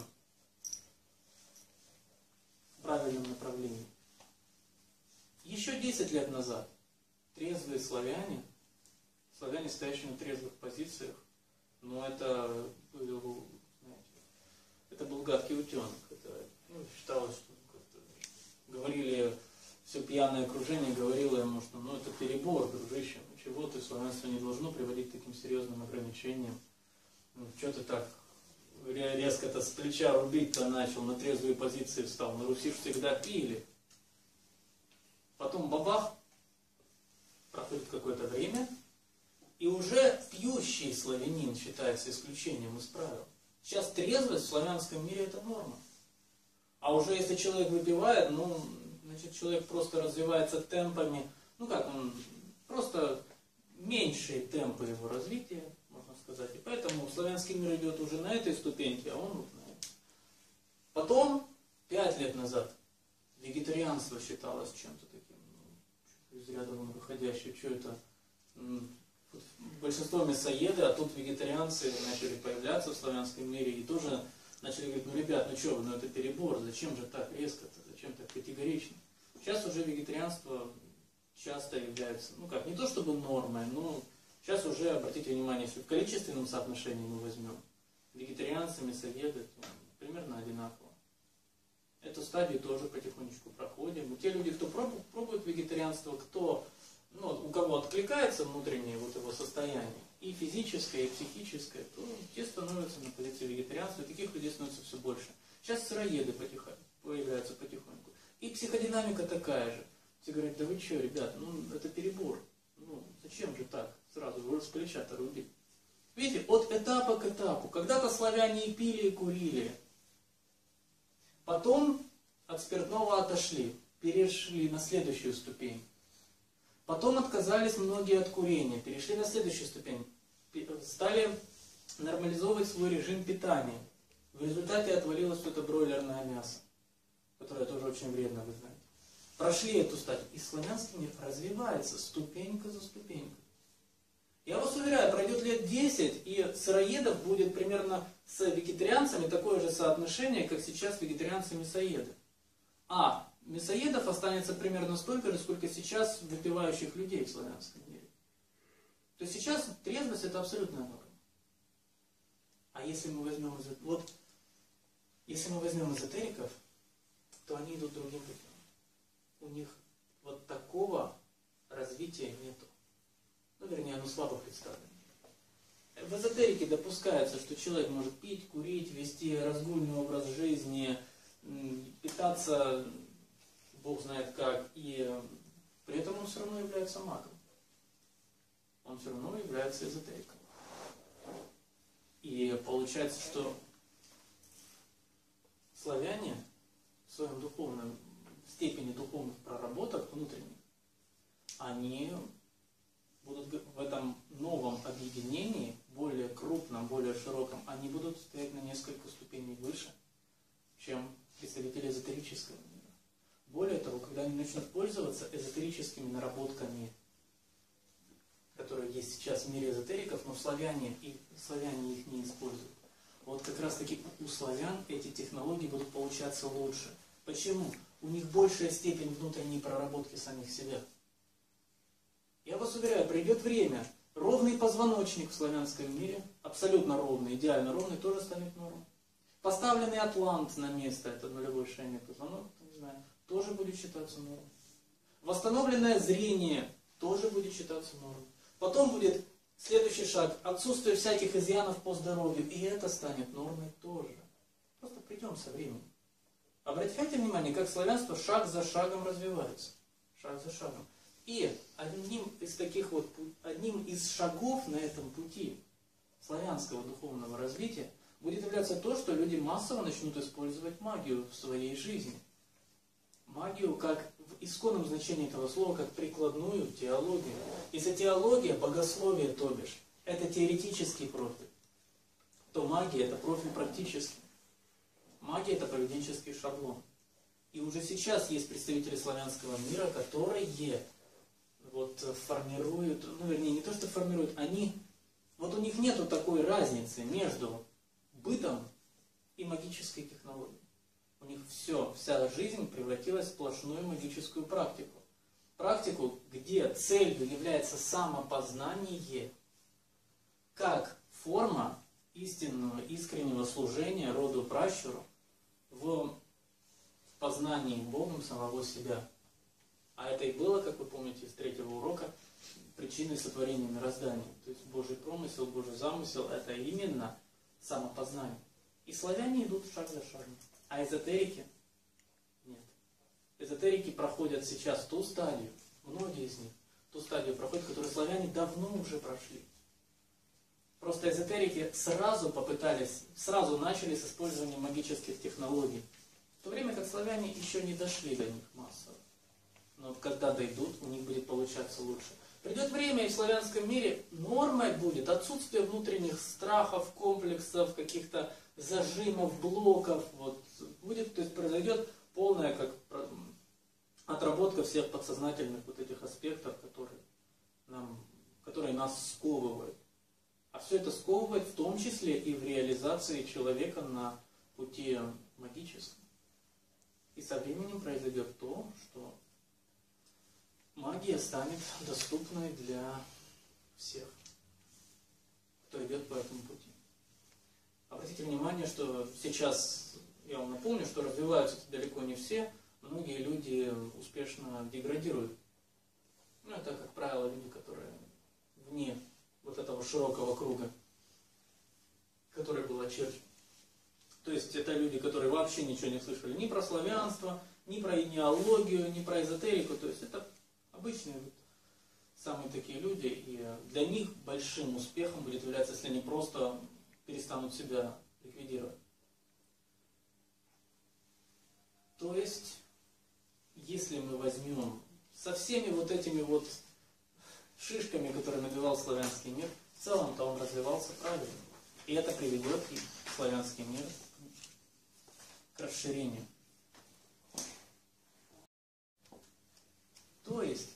в правильном направлении. Еще десять лет назад трезвые славяне, славяне, стоящие на трезвых позициях, ну это, был, знаете, это был гадкий утенок. Это, ну, считалось, что говорили, все пьяное окружение говорило ему, что ну это перебор, дружище, ну чего ты, славянство не должно приводить к таким серьезным ограничениям. Ну, что ты так резко-то с плеча рубить-то начал, на трезвые позиции встал, на Руси всегда пили. Потом бабах, проходит какое-то время, и уже пьющий славянин считается исключением из правил. Сейчас трезвость в славянском мире это норма. А уже если человек выпивает, ну, значит, человек просто развивается темпами, ну как, он просто меньшие темпы его развития, можно сказать. И поэтому славянский мир идет уже на этой ступеньке, а он вот на этой. Потом, пять лет назад, вегетарианство считалось чем-то таким, ну, из ряда вон выходящим, что это, большинство мясоеды, а тут вегетарианцы начали появляться в славянском мире и тоже начали говорить, ну ребят, ну что вы, ну это перебор, зачем же так резко-то, зачем так категорично. Сейчас уже вегетарианство часто является, ну как, не то чтобы нормой, но сейчас уже, обратите внимание, если в количественном соотношении мы возьмем, вегетарианцы, мясоеды, то примерно одинаково. Эту стадию тоже потихонечку проходим. И те люди, кто пробует, пробует вегетарианство, кто, ну, у кого откликается внутреннее вот его состояние, и физическое, и психическое, то те становятся на позиции вегетарианства, и таких людей становится все больше. Сейчас сыроеды потихоньку, появляются потихоньку. И психодинамика такая же. Все говорят, да вы что, ребята, ну это перебор. Ну зачем же так? Сразу вы с плеча-то рубить. Видите, от этапа к этапу. Когда-то славяне и пили, и курили. Потом от спиртного отошли, перешли на следующую ступень. Потом отказались многие от курения, перешли на следующую ступень. Стали нормализовывать свой режим питания. В результате отвалилось что-то бройлерное мясо, которое тоже очень вредно, вы знаете. Прошли эту стадию, и славянский мир развивается ступенька за ступенькой. Я вас уверяю, пройдет лет десять, и сыроедов будет примерно с вегетарианцами такое же соотношение, как сейчас вегетарианцы-мясоеды. А мясоедов останется примерно столько же, сколько сейчас выпивающих людей в славянском мире. То есть сейчас трезвость это абсолютная норма. А если мы возьмем, вот, если мы возьмем эзотериков, то они идут другим путем. У них вот такого развития нету. Ну, вернее, оно слабо представлено. В эзотерике допускается, что человек может пить, курить, вести разгульный образ жизни, питаться, Бог знает как, и при этом он все равно является магом. Он все равно является эзотериком. И получается, что славяне в своем духовном, в степени духовных проработок внутренних, они будут в этом новом объединении, более крупном, более широком, они будут стоять на несколько ступеней выше, чем представители эзотерического мира. Более того, когда они начнут пользоваться эзотерическими наработками, которые есть сейчас в мире эзотериков, но славяне, и, славяне их не используют. Вот как раз таки у славян эти технологии будут получаться лучше. Почему? У них большая степень внутренней проработки самих себя. Я вас уверяю, придет время, ровно ровный позвоночник в славянском мире, абсолютно ровный, идеально ровный, тоже станет нормой. Поставленный атлант на место, это нулевой шейный позвонок, не знаю, тоже будет считаться нормой. Восстановленное зрение тоже будет считаться нормой. Потом будет следующий шаг, отсутствие всяких изъянов по здоровью, и это станет нормой тоже. Просто придем со временем. Обратите внимание, как славянство шаг за шагом развивается. Шаг за шагом. И одним из таких вот, одним из шагов на этом пути славянского духовного развития будет являться то, что люди массово начнут использовать магию в своей жизни. Магию как в исконном значении этого слова, как прикладную теологию. Если теология, богословие, то бишь, это теоретический профиль, то магия это профиль практический. Магия это поведенческий шаблон. И уже сейчас есть представители славянского мира, которые вот формируют, ну вернее не то что формируют, они, вот у них нету такой разницы между бытом и магической технологией. У них все, вся жизнь превратилась в сплошную магическую практику. Практику, где целью является самопознание, как форма истинного, искреннего служения роду пращуру в познании Богом самого себя. А это и было, как вы помните из третьего урока, причиной сотворения мироздания. То есть Божий промысел, Божий замысел – это именно самопознание. И славяне идут шаг за шагом. А эзотерики нет. Эзотерики проходят сейчас ту стадию, многие из них, ту стадию проходят, которую славяне давно уже прошли. Просто эзотерики сразу попытались, сразу начали с использованием магических технологий. В то время как славяне еще не дошли до них массово. Но когда дойдут, у них будет получаться лучше. Придет время, и в славянском мире нормой будет отсутствие внутренних страхов, комплексов, каких-то зажимов, блоков. Вот. Будет, то есть произойдет полная как, отработка всех подсознательных вот этих аспектов, которые, нам, которые нас сковывают. А все это сковывает в том числе и в реализации человека на пути магическом. И со временем произойдет то, что магия станет доступной для всех, кто идет по этому пути. Обратите внимание, что сейчас, я вам напомню, что развиваются далеко не все, многие люди успешно деградируют. Ну, это, как правило, люди, которые вне вот этого широкого круга, который был очерчен. То есть это люди, которые вообще ничего не слышали ни про славянство, ни про генеалогию, ни про эзотерику. То есть это обычные вот, самые такие люди, и для них большим успехом будет являться, если они просто перестанут себя ликвидировать. То есть, если мы возьмем со всеми вот этими вот шишками, которые набивал славянский мир, в целом-то он развивался правильно. И это приведет и славянский мир к расширению. То есть,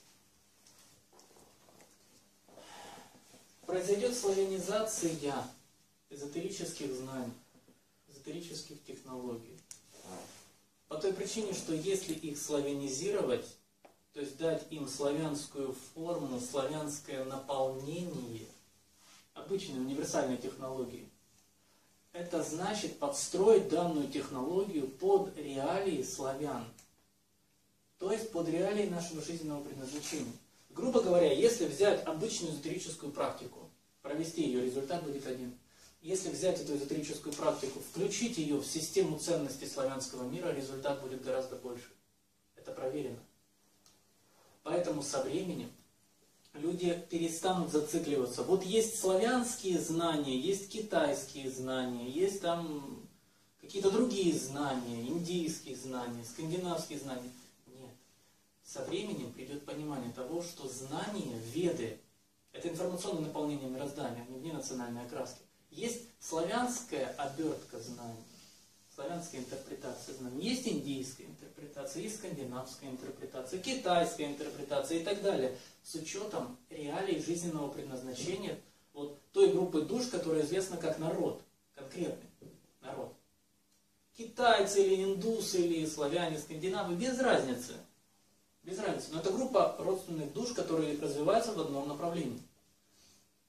произойдет славянизация эзотерических знаний, эзотерических технологий. По той причине, что если их славянизировать, то есть дать им славянскую форму, славянское наполнение, обычной универсальной технологии, это значит подстроить данную технологию под реалии славян. То есть под реалии нашего жизненного предназначения. Грубо говоря, если взять обычную эзотерическую практику, провести ее, результат будет один. Если взять эту эзотерическую практику, включить ее в систему ценностей славянского мира, результат будет гораздо больше. Это проверено. Поэтому со временем люди перестанут зацикливаться. Вот есть славянские знания, есть китайские знания, есть там какие-то другие знания, индийские знания, скандинавские знания. Нет. Со временем придет понимание того, что знания, веды, это информационное наполнение мироздания, не вне национальной окраски. Есть славянская обертка знаний, славянская интерпретация знаний, есть индийская интерпретация, есть скандинавская интерпретация, китайская интерпретация и так далее, с учетом реалий жизненного предназначения вот той группы душ, которая известна как народ, конкретный народ. Китайцы или индусы, или славяне, скандинавы, без разницы. Без разницы. Но это группа родственных душ, которые развиваются в одном направлении.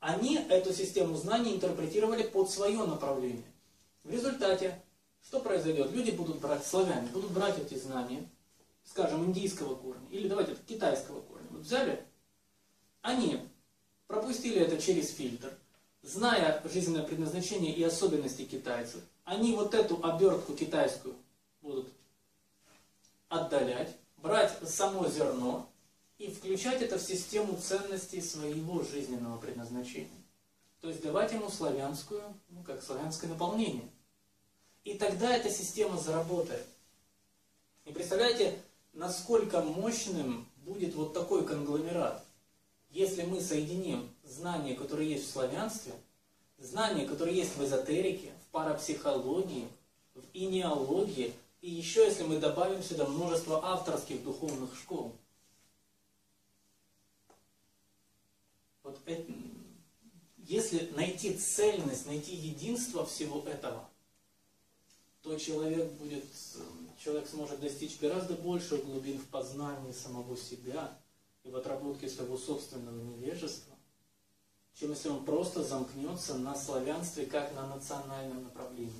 Они эту систему знаний интерпретировали под свое направление. В результате, что произойдет? Люди будут брать, славяне, будут брать эти знания, скажем, индийского корня, или давайте китайского корня. Вот взяли, они пропустили это через фильтр, зная жизненное предназначение и особенности китайцев, они вот эту обертку китайскую будут отдалять, брать само зерно и включать это в систему ценностей своего жизненного предназначения. То есть давать ему славянскую, ну как славянское наполнение. И тогда эта система заработает. И представляете, насколько мощным будет вот такой конгломерат, если мы соединим знания, которые есть в славянстве, знания, которые есть в эзотерике, в парапсихологии, в инеологии, и еще если мы добавим сюда множество авторских духовных школ. Вот это, если найти цельность, найти единство всего этого, то человек будет, человек сможет достичь гораздо больших глубин в познании самого себя и в отработке своего собственного невежества, чем если он просто замкнется на славянстве как на национальном направлении.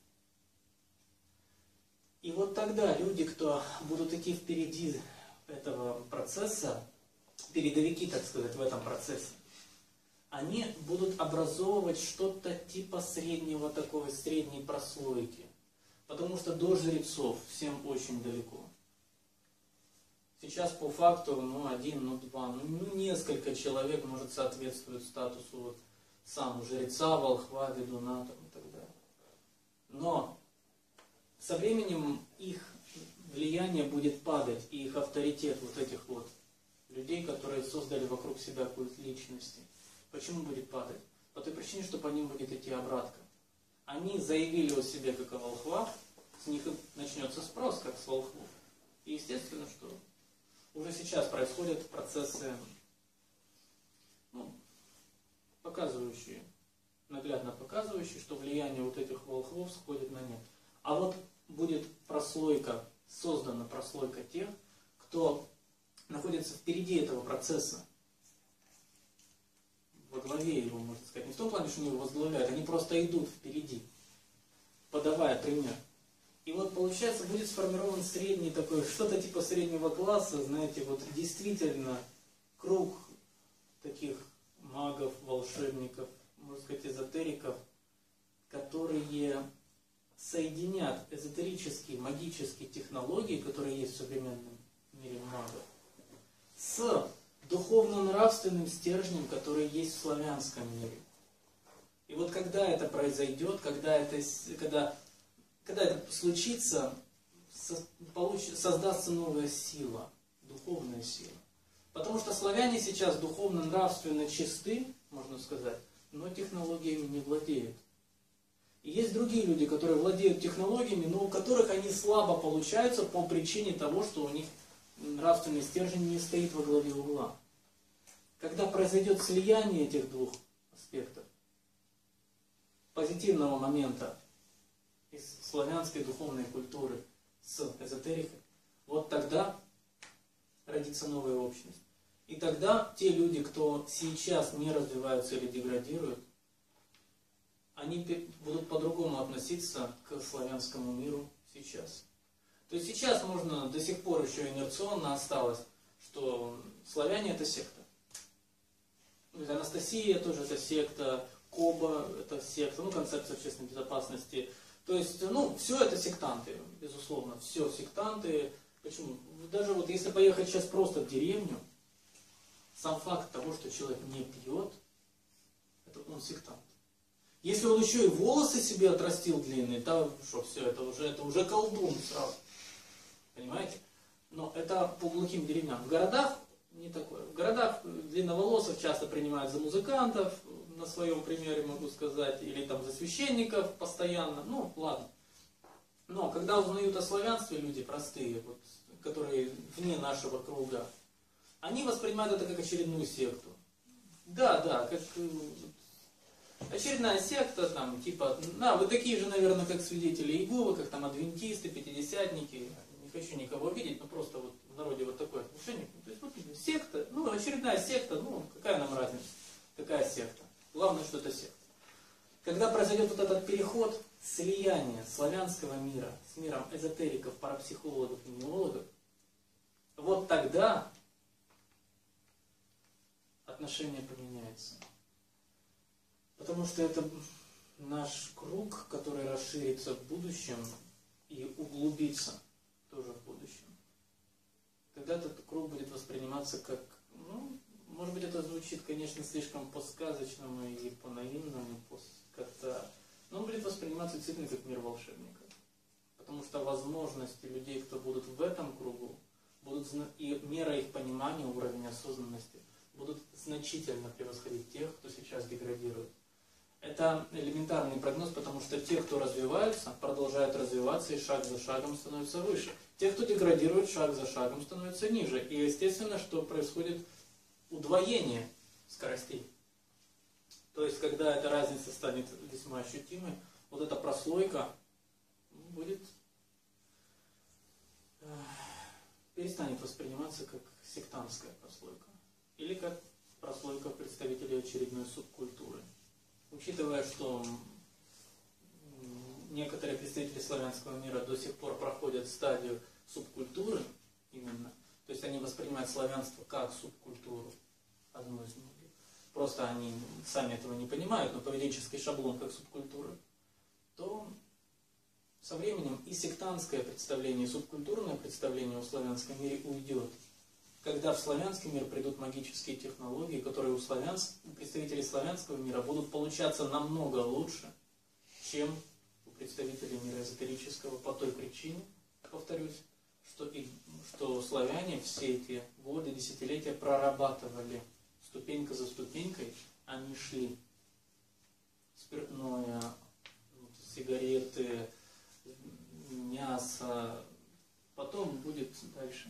И вот тогда люди, кто будут идти впереди этого процесса, передовики, так сказать, в этом процессе, они будут образовывать что-то типа среднего такой, средней прослойки. Потому что до жрецов всем очень далеко. Сейчас по факту, ну, один, ну, два, ну, несколько человек, может, соответствует статусу вот, сам жреца, волхва, ведуна там, и так далее. Но со временем их влияние будет падать, и их авторитет вот этих вот людей, которые создали вокруг себя культ личности. Почему будет падать? По той причине, что по ним будет идти обратка. Они заявили о себе как о волхвах, с них начнется спрос, как с волхвов. И естественно, что уже сейчас происходят процессы, ну, показывающие, наглядно показывающие, что влияние вот этих волхвов сходит на нет. А вот будет прослойка, создана прослойка тех, кто находится впереди этого процесса, во главе его, можно сказать. Не в том плане, что они его возглавляют, они просто идут впереди, подавая пример. И вот получается будет сформирован средний такой, что-то типа среднего класса, знаете, вот действительно круг таких магов, волшебников, можно сказать, эзотериков, которые соединят эзотерические, магические технологии, которые есть в современном мире магов, с духовно-нравственным стержнем, который есть в славянском мире. И вот когда это произойдет, когда это, когда, когда это случится, со, получ, создастся новая сила, духовная сила. Потому что славяне сейчас духовно-нравственно чисты, можно сказать, но технологиями не владеют. И есть другие люди, которые владеют технологиями, но у которых они слабо получаются по причине того, что у них нравственный стержень не стоит во главе угла. Когда произойдет слияние этих двух аспектов, позитивного момента из славянской духовной культуры с эзотерикой, вот тогда родится новая общность. И тогда те люди, кто сейчас не развиваются или деградируют, они будут по-другому относиться к славянскому миру сейчас. То есть сейчас можно, до сих пор еще инерционно осталось, что славяне это секта. Анастасия тоже это секта, Коба это секта, ну концепция общественной безопасности. То есть, ну, все это сектанты, безусловно, все сектанты. Почему? Даже вот если поехать сейчас просто в деревню, сам факт того, что человек не пьет, это он сектант. Если он еще и волосы себе отрастил длинные, то что, все, это уже, это уже колдун сразу. Понимаете? Но это по глухим деревням. В городах не такое. В городах длинноволосых часто принимают за музыкантов, на своем примере могу сказать, или там за священников постоянно. Ну, ладно. Но когда узнают о славянстве люди простые, вот, которые вне нашего круга, они воспринимают это как очередную секту. Да, да, как очередная секта, там, типа, на, вы такие же, наверное, как свидетели Иеговы, как там адвентисты, пятидесятники. Не хочу никого видеть, но просто вот в народе вот такое отношение. То есть, вот, секта, ну, очередная секта, ну, какая нам разница, какая секта. главное, что это секта. Когда произойдет вот этот переход, слияние славянского мира с миром эзотериков, парапсихологов и неологов, вот тогда отношение поменяется. Потому что это наш круг, который расширится в будущем и углубится тоже в будущем. Тогда этот круг будет восприниматься как, ну, может быть, это звучит, конечно, слишком по-сказочному и по-наивному, как-то, но он будет восприниматься действительно как мир волшебников. Потому что возможности людей, кто будут в этом кругу, будут, и мера их понимания, уровень осознанности, будут значительно превосходить тех, кто сейчас деградирует. Это элементарный прогноз, потому что те, кто развиваются, продолжают развиваться и шаг за шагом становятся выше. Те, кто деградирует, шаг за шагом становятся ниже. И естественно, что происходит удвоение скоростей. То есть, когда эта разница станет весьма ощутимой, вот эта прослойка будет, перестанет восприниматься как сектантская прослойка. Или как прослойка представителей очередной субкультуры. Учитывая, что некоторые представители славянского мира до сих пор проходят стадию субкультуры, именно, то есть они воспринимают славянство как субкультуру, одну из многих. Просто они сами этого не понимают, но поведенческий шаблон как субкультуры, то со временем и сектантское представление, и субкультурное представление о славянском мире уйдет. Когда в славянский мир придут магические технологии, которые у, славянс... у представителей славянского мира будут получаться намного лучше, чем у представителей мира эзотерического, по той причине, повторюсь, что, и... что славяне все эти годы, десятилетия прорабатывали ступенька за ступенькой, они шли. Спиртное, сигареты, мясо, потом будет дальше.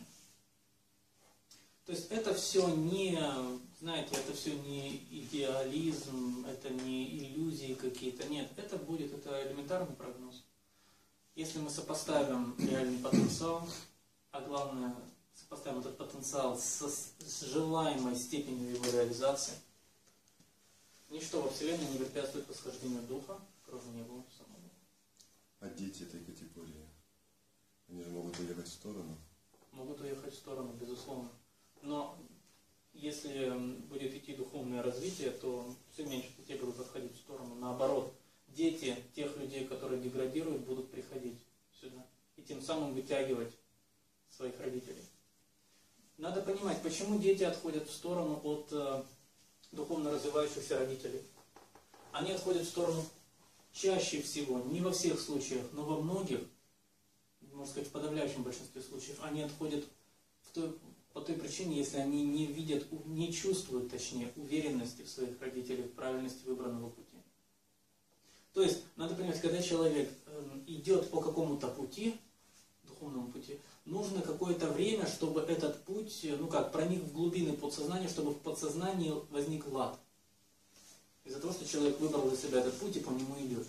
То есть это все не, знаете, это все не идеализм, это не иллюзии какие-то. Нет, это будет, это элементарный прогноз. Если мы сопоставим реальный потенциал, а главное, сопоставим этот потенциал с, с желаемой степенью его реализации, ничто во Вселенной не препятствует восхождению Духа, кроме Него самого. А дети этой категории, они же могут уехать в сторону? Могут уехать в сторону, безусловно. Но если будет идти духовное развитие, то все меньше детей будут отходить в сторону. Наоборот, дети тех людей, которые деградируют, будут приходить сюда. И тем самым вытягивать своих родителей. Надо понимать, почему дети отходят в сторону от э, духовно развивающихся родителей. Они отходят в сторону чаще всего, не во всех случаях, но во многих, можно сказать, в подавляющем большинстве случаев, они отходят в той, по той причине, если они не видят, не чувствуют, точнее, уверенности в своих родителях, в правильности выбранного пути. То есть, надо понимать, когда человек э, идет по какому-то пути, духовному пути, нужно какое-то время, чтобы этот путь, ну как, проник в глубины подсознания, чтобы в подсознании возник лад. Из-за того, что человек выбрал для себя этот путь и по нему идет.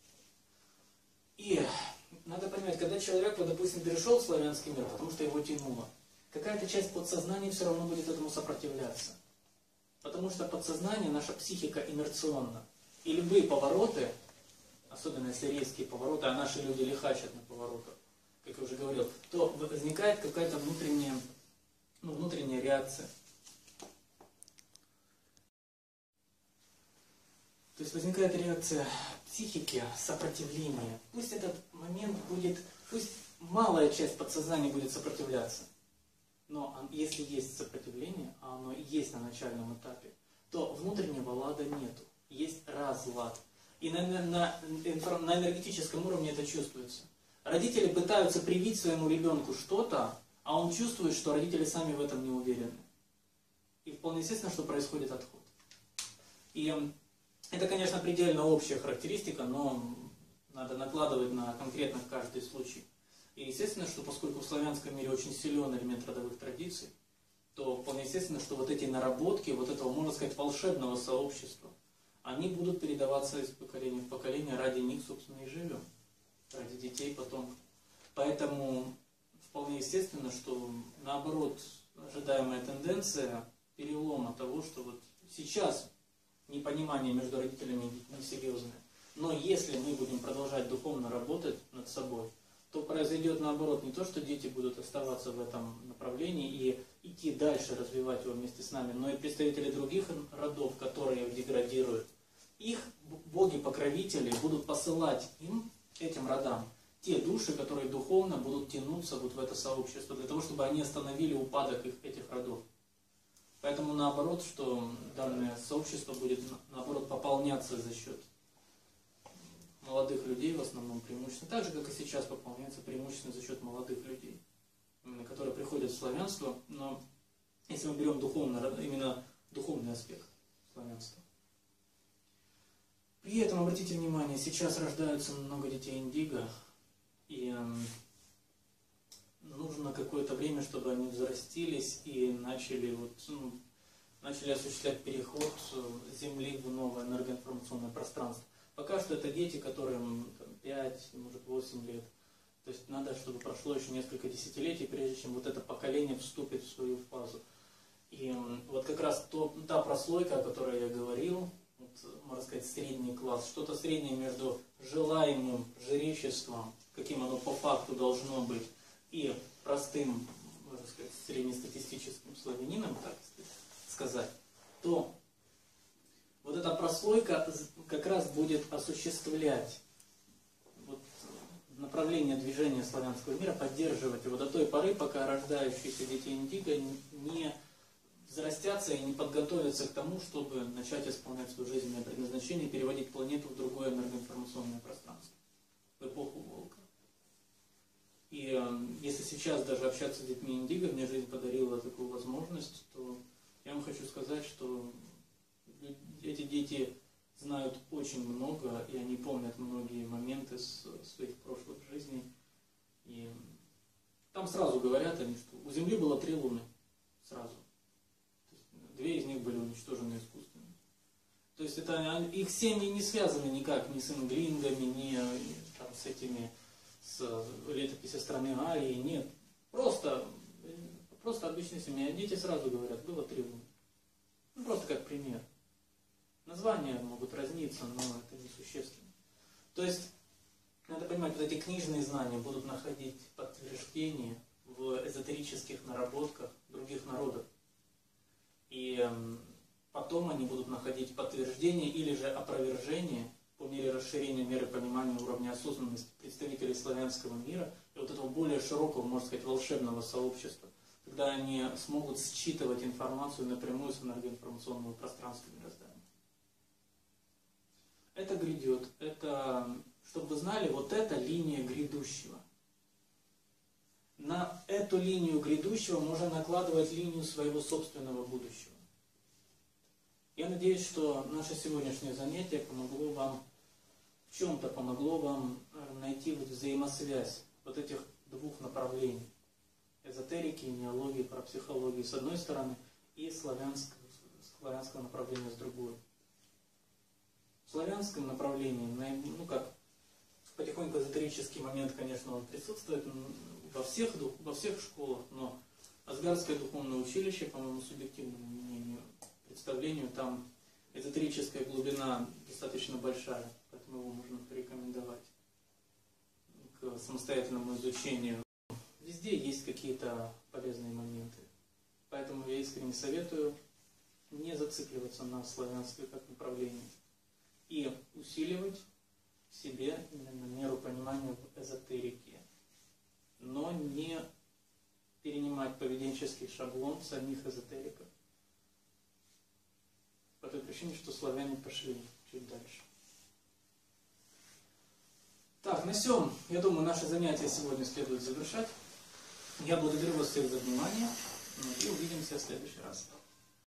И надо понимать, когда человек, вот, допустим, перешел в славянский мир, потому что его тянуло, какая-то часть подсознания все равно будет этому сопротивляться. Потому что подсознание, наша психика инерционна. И любые повороты, особенно если резкие повороты, а наши люди лихачат на поворотах, как я уже говорил, то возникает какая-то внутренняя, ну, внутренняя реакция. То есть возникает реакция психики, сопротивления. Пусть этот момент будет, пусть малая часть подсознания будет сопротивляться. Но если есть сопротивление, а оно есть на начальном этапе, то внутреннего лада нету. Есть разлад. И на, на, на, на энергетическом уровне это чувствуется. Родители пытаются привить своему ребенку что-то, а он чувствует, что родители сами в этом не уверены. И вполне естественно, что происходит отход. И это, конечно, предельно общая характеристика, но надо накладывать на конкретно каждый случай. И естественно, что поскольку в славянском мире очень силен элемент родовых традиций, то вполне естественно, что вот эти наработки, вот этого, можно сказать, волшебного сообщества, они будут передаваться из поколения в поколение, ради них, собственно, и живем. Ради детей, потомков. Поэтому вполне естественно, что наоборот, ожидаемая тенденция перелома того, что вот сейчас непонимание между родителями и детьми серьезное. Но если мы будем продолжать духовно работать над собой, то произойдет наоборот не то, что дети будут оставаться в этом направлении и идти дальше, развивать его вместе с нами, но и представители других родов, которые деградируют. Их боги-покровители будут посылать им, этим родам, те души, которые духовно будут тянуться вот в это сообщество, для того, чтобы они остановили упадок их, этих родов. Поэтому наоборот, что данное сообщество будет наоборот пополняться за счет молодых людей, в основном преимущественно, так же, как и сейчас пополняется преимущественно за счет молодых людей, которые приходят в славянство, но если мы берем духовно, именно духовный аспект славянства. При этом, обратите внимание, сейчас рождаются много детей индиго, и нужно какое-то время, чтобы они взрастились и начали, вот, ну, начали осуществлять переход Земли в новое энергоинформационное пространство. Пока что это дети, которым пять, может восемь лет. То есть надо, чтобы прошло еще несколько десятилетий, прежде чем вот это поколение вступит в свою фазу. И вот как раз то, та прослойка, о которой я говорил, вот, можно сказать, средний класс, что-то среднее между желаемым жречеством, каким оно по факту должно быть, и простым, можно сказать, среднестатистическим славянином, так сказать, то вот эта прослойка как раз будет осуществлять вот направление движения славянского мира, поддерживать его до той поры, пока рождающиеся дети индиго не взрастятся и не подготовятся к тому, чтобы начать исполнять свое жизненное предназначение и переводить планету в другое энергоинформационное пространство, в эпоху Волка. И э, если сейчас даже общаться с детьми индиго, мне жизнь подарила такую возможность, то я вам хочу сказать, что эти дети знают очень много, и они помнят многие моменты с своих прошлых жизней. И там сразу говорят они, что у Земли было три луны. Сразу. То есть две из них были уничтожены искусственно. То есть это, их семьи не связаны никак ни с инглингами, ни там, с этими, с летописью страны Арии, нет. Просто, просто обычные семьи. А дети сразу говорят, было три луны. Ну, просто как пример. Названия могут разниться, но это несущественно. То есть, надо понимать, вот эти книжные знания будут находить подтверждение в эзотерических наработках других народов. И э, потом они будут находить подтверждение или же опровержение по мере расширения меры понимания уровня осознанности представителей славянского мира и вот этого более широкого, можно сказать, волшебного сообщества, когда они смогут считывать информацию напрямую с энергоинформационного пространства мироздания. Это грядет, это, чтобы вы знали, вот это линия грядущего. На эту линию грядущего можно накладывать линию своего собственного будущего. Я надеюсь, что наше сегодняшнее занятие помогло вам, в чем-то помогло вам найти вот взаимосвязь вот этих двух направлений. Эзотерики, неологии, парапсихологии с одной стороны и славянского, славянского направления с другой. В славянском направлении, ну как, потихоньку эзотерический момент, конечно, он присутствует во всех, во всех школах, но Асгардское духовное училище, по моему субъективному мнению, представлению, там эзотерическая глубина достаточно большая, поэтому его можно порекомендовать к самостоятельному изучению. Везде есть какие-то полезные моменты, поэтому я искренне советую не зацикливаться на славянстве как направлении и усиливать в себе именно меру понимания в эзотерике, но не перенимать поведенческий шаблон самих эзотериков. По той причине, что славяне пошли чуть дальше. Так, на сём, я думаю, наше занятие сегодня следует завершать. Я благодарю вас всех за внимание и увидимся в следующий раз.